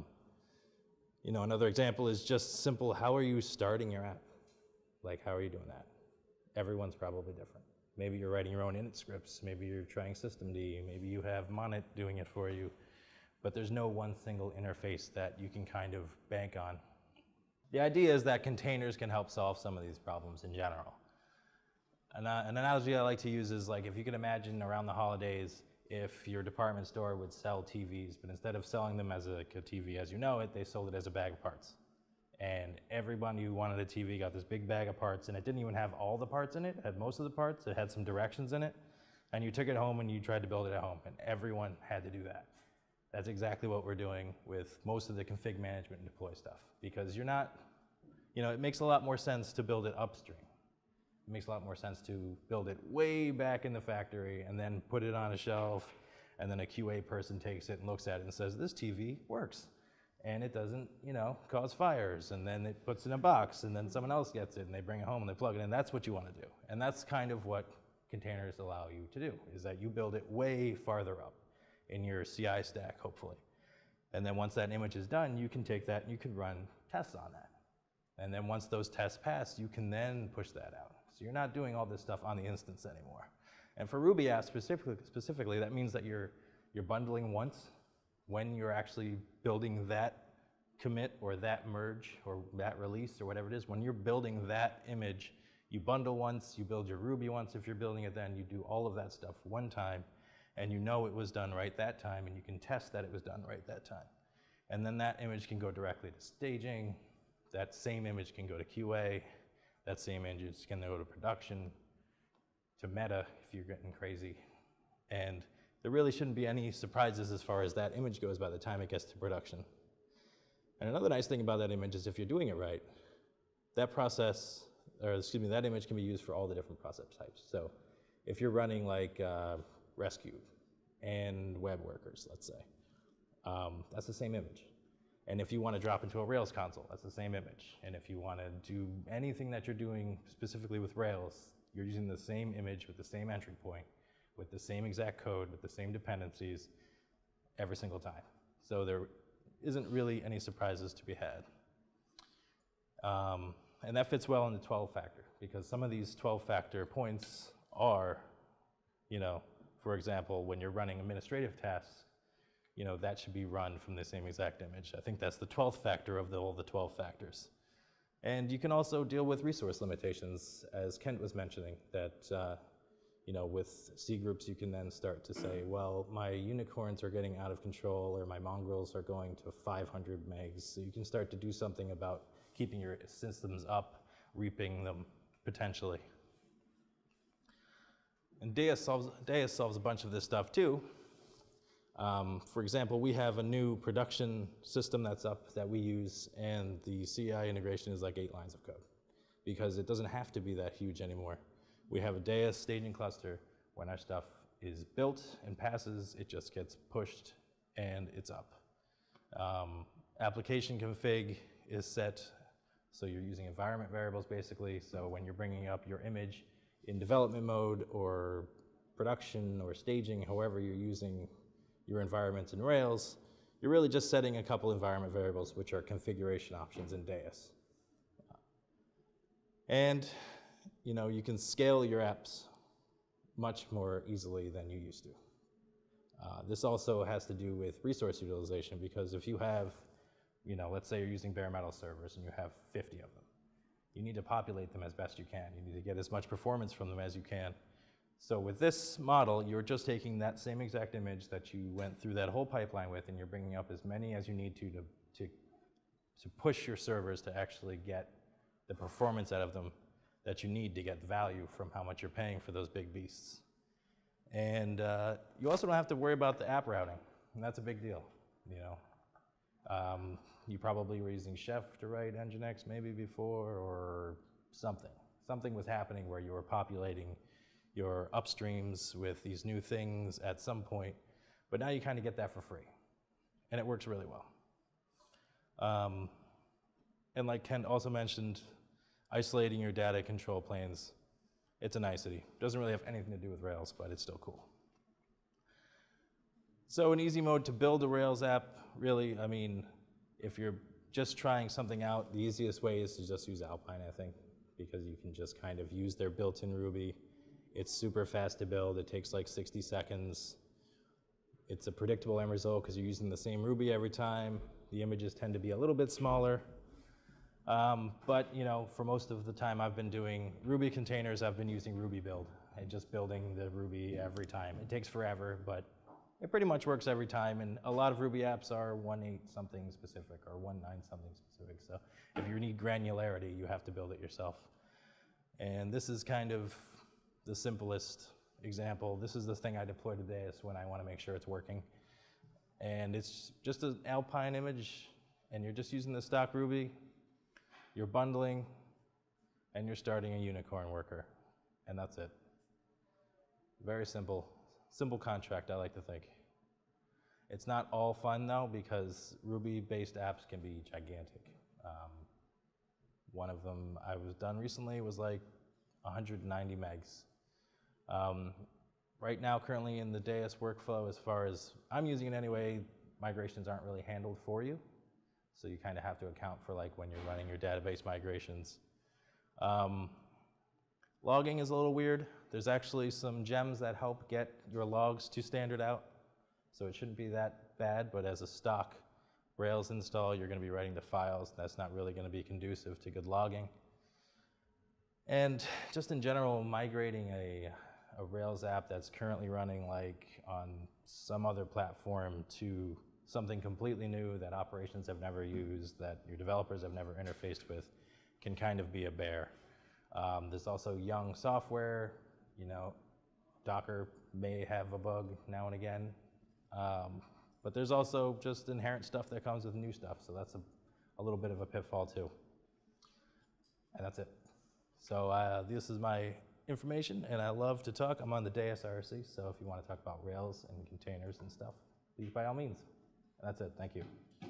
you know, another example is just simple, how are you starting your app? Like, how are you doing that? Everyone's probably different. Maybe you're writing your own init scripts, maybe you're trying systemd, maybe you have Monit doing it for you, but there's no one single interface that you can kind of bank on. The idea is that containers can help solve some of these problems in general. An, uh, an analogy I like to use is like if you can imagine around the holidays, if your department store would sell T Vs, but instead of selling them as a, a T V as you know it, they sold it as a bag of parts. And everybody who wanted a T V got this big bag of parts, and it didn't even have all the parts in it, it had most of the parts, it had some directions in it, and you took it home and you tried to build it at home, and everyone had to do that. That's exactly what we're doing with most of the config management and deploy stuff, because you're not, you know, it makes a lot more sense to build it upstream. It makes a lot more sense to build it way back in the factory and then put it on a shelf, and then a Q A person takes it and looks at it and says, this T V works. And it doesn't, you know, cause fires, and then it puts it in a box, and then someone else gets it, and they bring it home, and they plug it in. That's what you want to do. And that's kind of what containers allow you to do, is that you build it way farther up in your C I stack, hopefully. And then once that image is done, you can take that and you can run tests on that. And then once those tests pass, you can then push that out. So you're not doing all this stuff on the instance anymore. And for Ruby apps specifically, specifically that means that you're, you're bundling once, when you're actually building that commit or that merge or that release or whatever it is, when you're building that image, you bundle once, you build your Ruby once if you're building it then, you do all of that stuff one time, and you know it was done right that time, and you can test that it was done right that time. And then that image can go directly to staging, that same image can go to Q A, that same image can go to production, to meta if you're getting crazy, and there really shouldn't be any surprises as far as that image goes by the time it gets to production. And another nice thing about that image is if you're doing it right, that process, or excuse me, that image can be used for all the different process types. So if you're running like uh, Rescue and web workers, let's say, um, that's the same image. And if you want to drop into a Rails console, that's the same image. And if you want to do anything that you're doing specifically with Rails, you're using the same image with the same entry point, with the same exact code, with the same dependencies every single time. So there isn't really any surprises to be had. Um, and that fits well in the twelve factor, because some of these twelve factor points are, you know, for example, when you're running administrative tasks, you know, that should be run from the same exact image. I think that's the twelfth factor of the, all the twelve factors. And you can also deal with resource limitations, as Kent was mentioning, that uh, you know, with C groups, you can then start to say, well, my unicorns are getting out of control, or my mongrels are going to five hundred megs. So you can start to do something about keeping your systems up, reaping them potentially. And Deis solves, Deis solves a bunch of this stuff too. Um, for example, we have a new production system that's up that we use, and the C I integration is like eight lines of code, because it doesn't have to be that huge anymore. We have a Deis staging cluster. When our stuff is built and passes, it just gets pushed and it's up. Um, application config is set, so you're using environment variables basically. So when you're bringing up your image in development mode or production or staging, however you're using your environments in Rails, you're really just setting a couple environment variables, which are configuration options in Deis. And you know, you can scale your apps much more easily than you used to. Uh, this also has to do with resource utilization, because if you have, you know, let's say you're using bare metal servers and you have fifty of them, you need to populate them as best you can. You need to get as much performance from them as you can. So with this model, you're just taking that same exact image that you went through that whole pipeline with, and you're bringing up as many as you need to to, to, to push your servers to actually get the performance out of them that you need to get value from how much you're paying for those big beasts. And uh, you also don't have to worry about the app routing, and that's a big deal, you know. Um, you probably were using Chef to write Nginx maybe before, or something. Something was happening where you were populating your upstreams with these new things at some point, but now you kind of get that for free, and it works really well. Um, and like Ken also mentioned, isolating your data control planes, it's a nicety. Doesn't really have anything to do with Rails, but it's still cool. So in easy mode to build a Rails app, really, I mean, if you're just trying something out, the easiest way is to just use Alpine, I think, because you can just kind of use their built-in Ruby. It's super fast to build. It takes like sixty seconds. It's a predictable end result because you're using the same Ruby every time. The images tend to be a little bit smaller. Um, but you know, for most of the time I've been doing Ruby containers, I've been using Ruby build and just building the Ruby every time. It takes forever, but it pretty much works every time. And a lot of Ruby apps are one eight something specific or one nine something specific. So if you need granularity, you have to build it yourself. And this is kind of the simplest example. This is the thing I deploy to Deis when I want to make sure it's working. And it's just an Alpine image, and you're just using the stock Ruby. You're bundling, and you're starting a unicorn worker, and that's it. Very simple, simple contract, I like to think. It's not all fun though, because Ruby-based apps can be gigantic. Um, one of them I was done recently was like one hundred ninety megs. Um, right now, currently in the Deis workflow, as far as I'm using it anyway, migrations aren't really handled for you. So you kind of have to account for like when you're running your database migrations. Um, logging is a little weird. There's actually some gems that help get your logs to standard out. So it shouldn't be that bad, but as a stock Rails install, you're going to be writing the files. That's not really going to be conducive to good logging. And just in general, migrating a, a Rails app that's currently running like on some other platform to something completely new that operations have never used, that your developers have never interfaced with, can kind of be a bear. Um, there's also young software, you know, Docker may have a bug now and again, um, but there's also just inherent stuff that comes with new stuff, so that's a, a little bit of a pitfall too. And that's it. So uh, this is my information, and I love to talk. I'm on the Deis I R C, so if you want to talk about Rails and containers and stuff, please by all means. That's it. Thank you.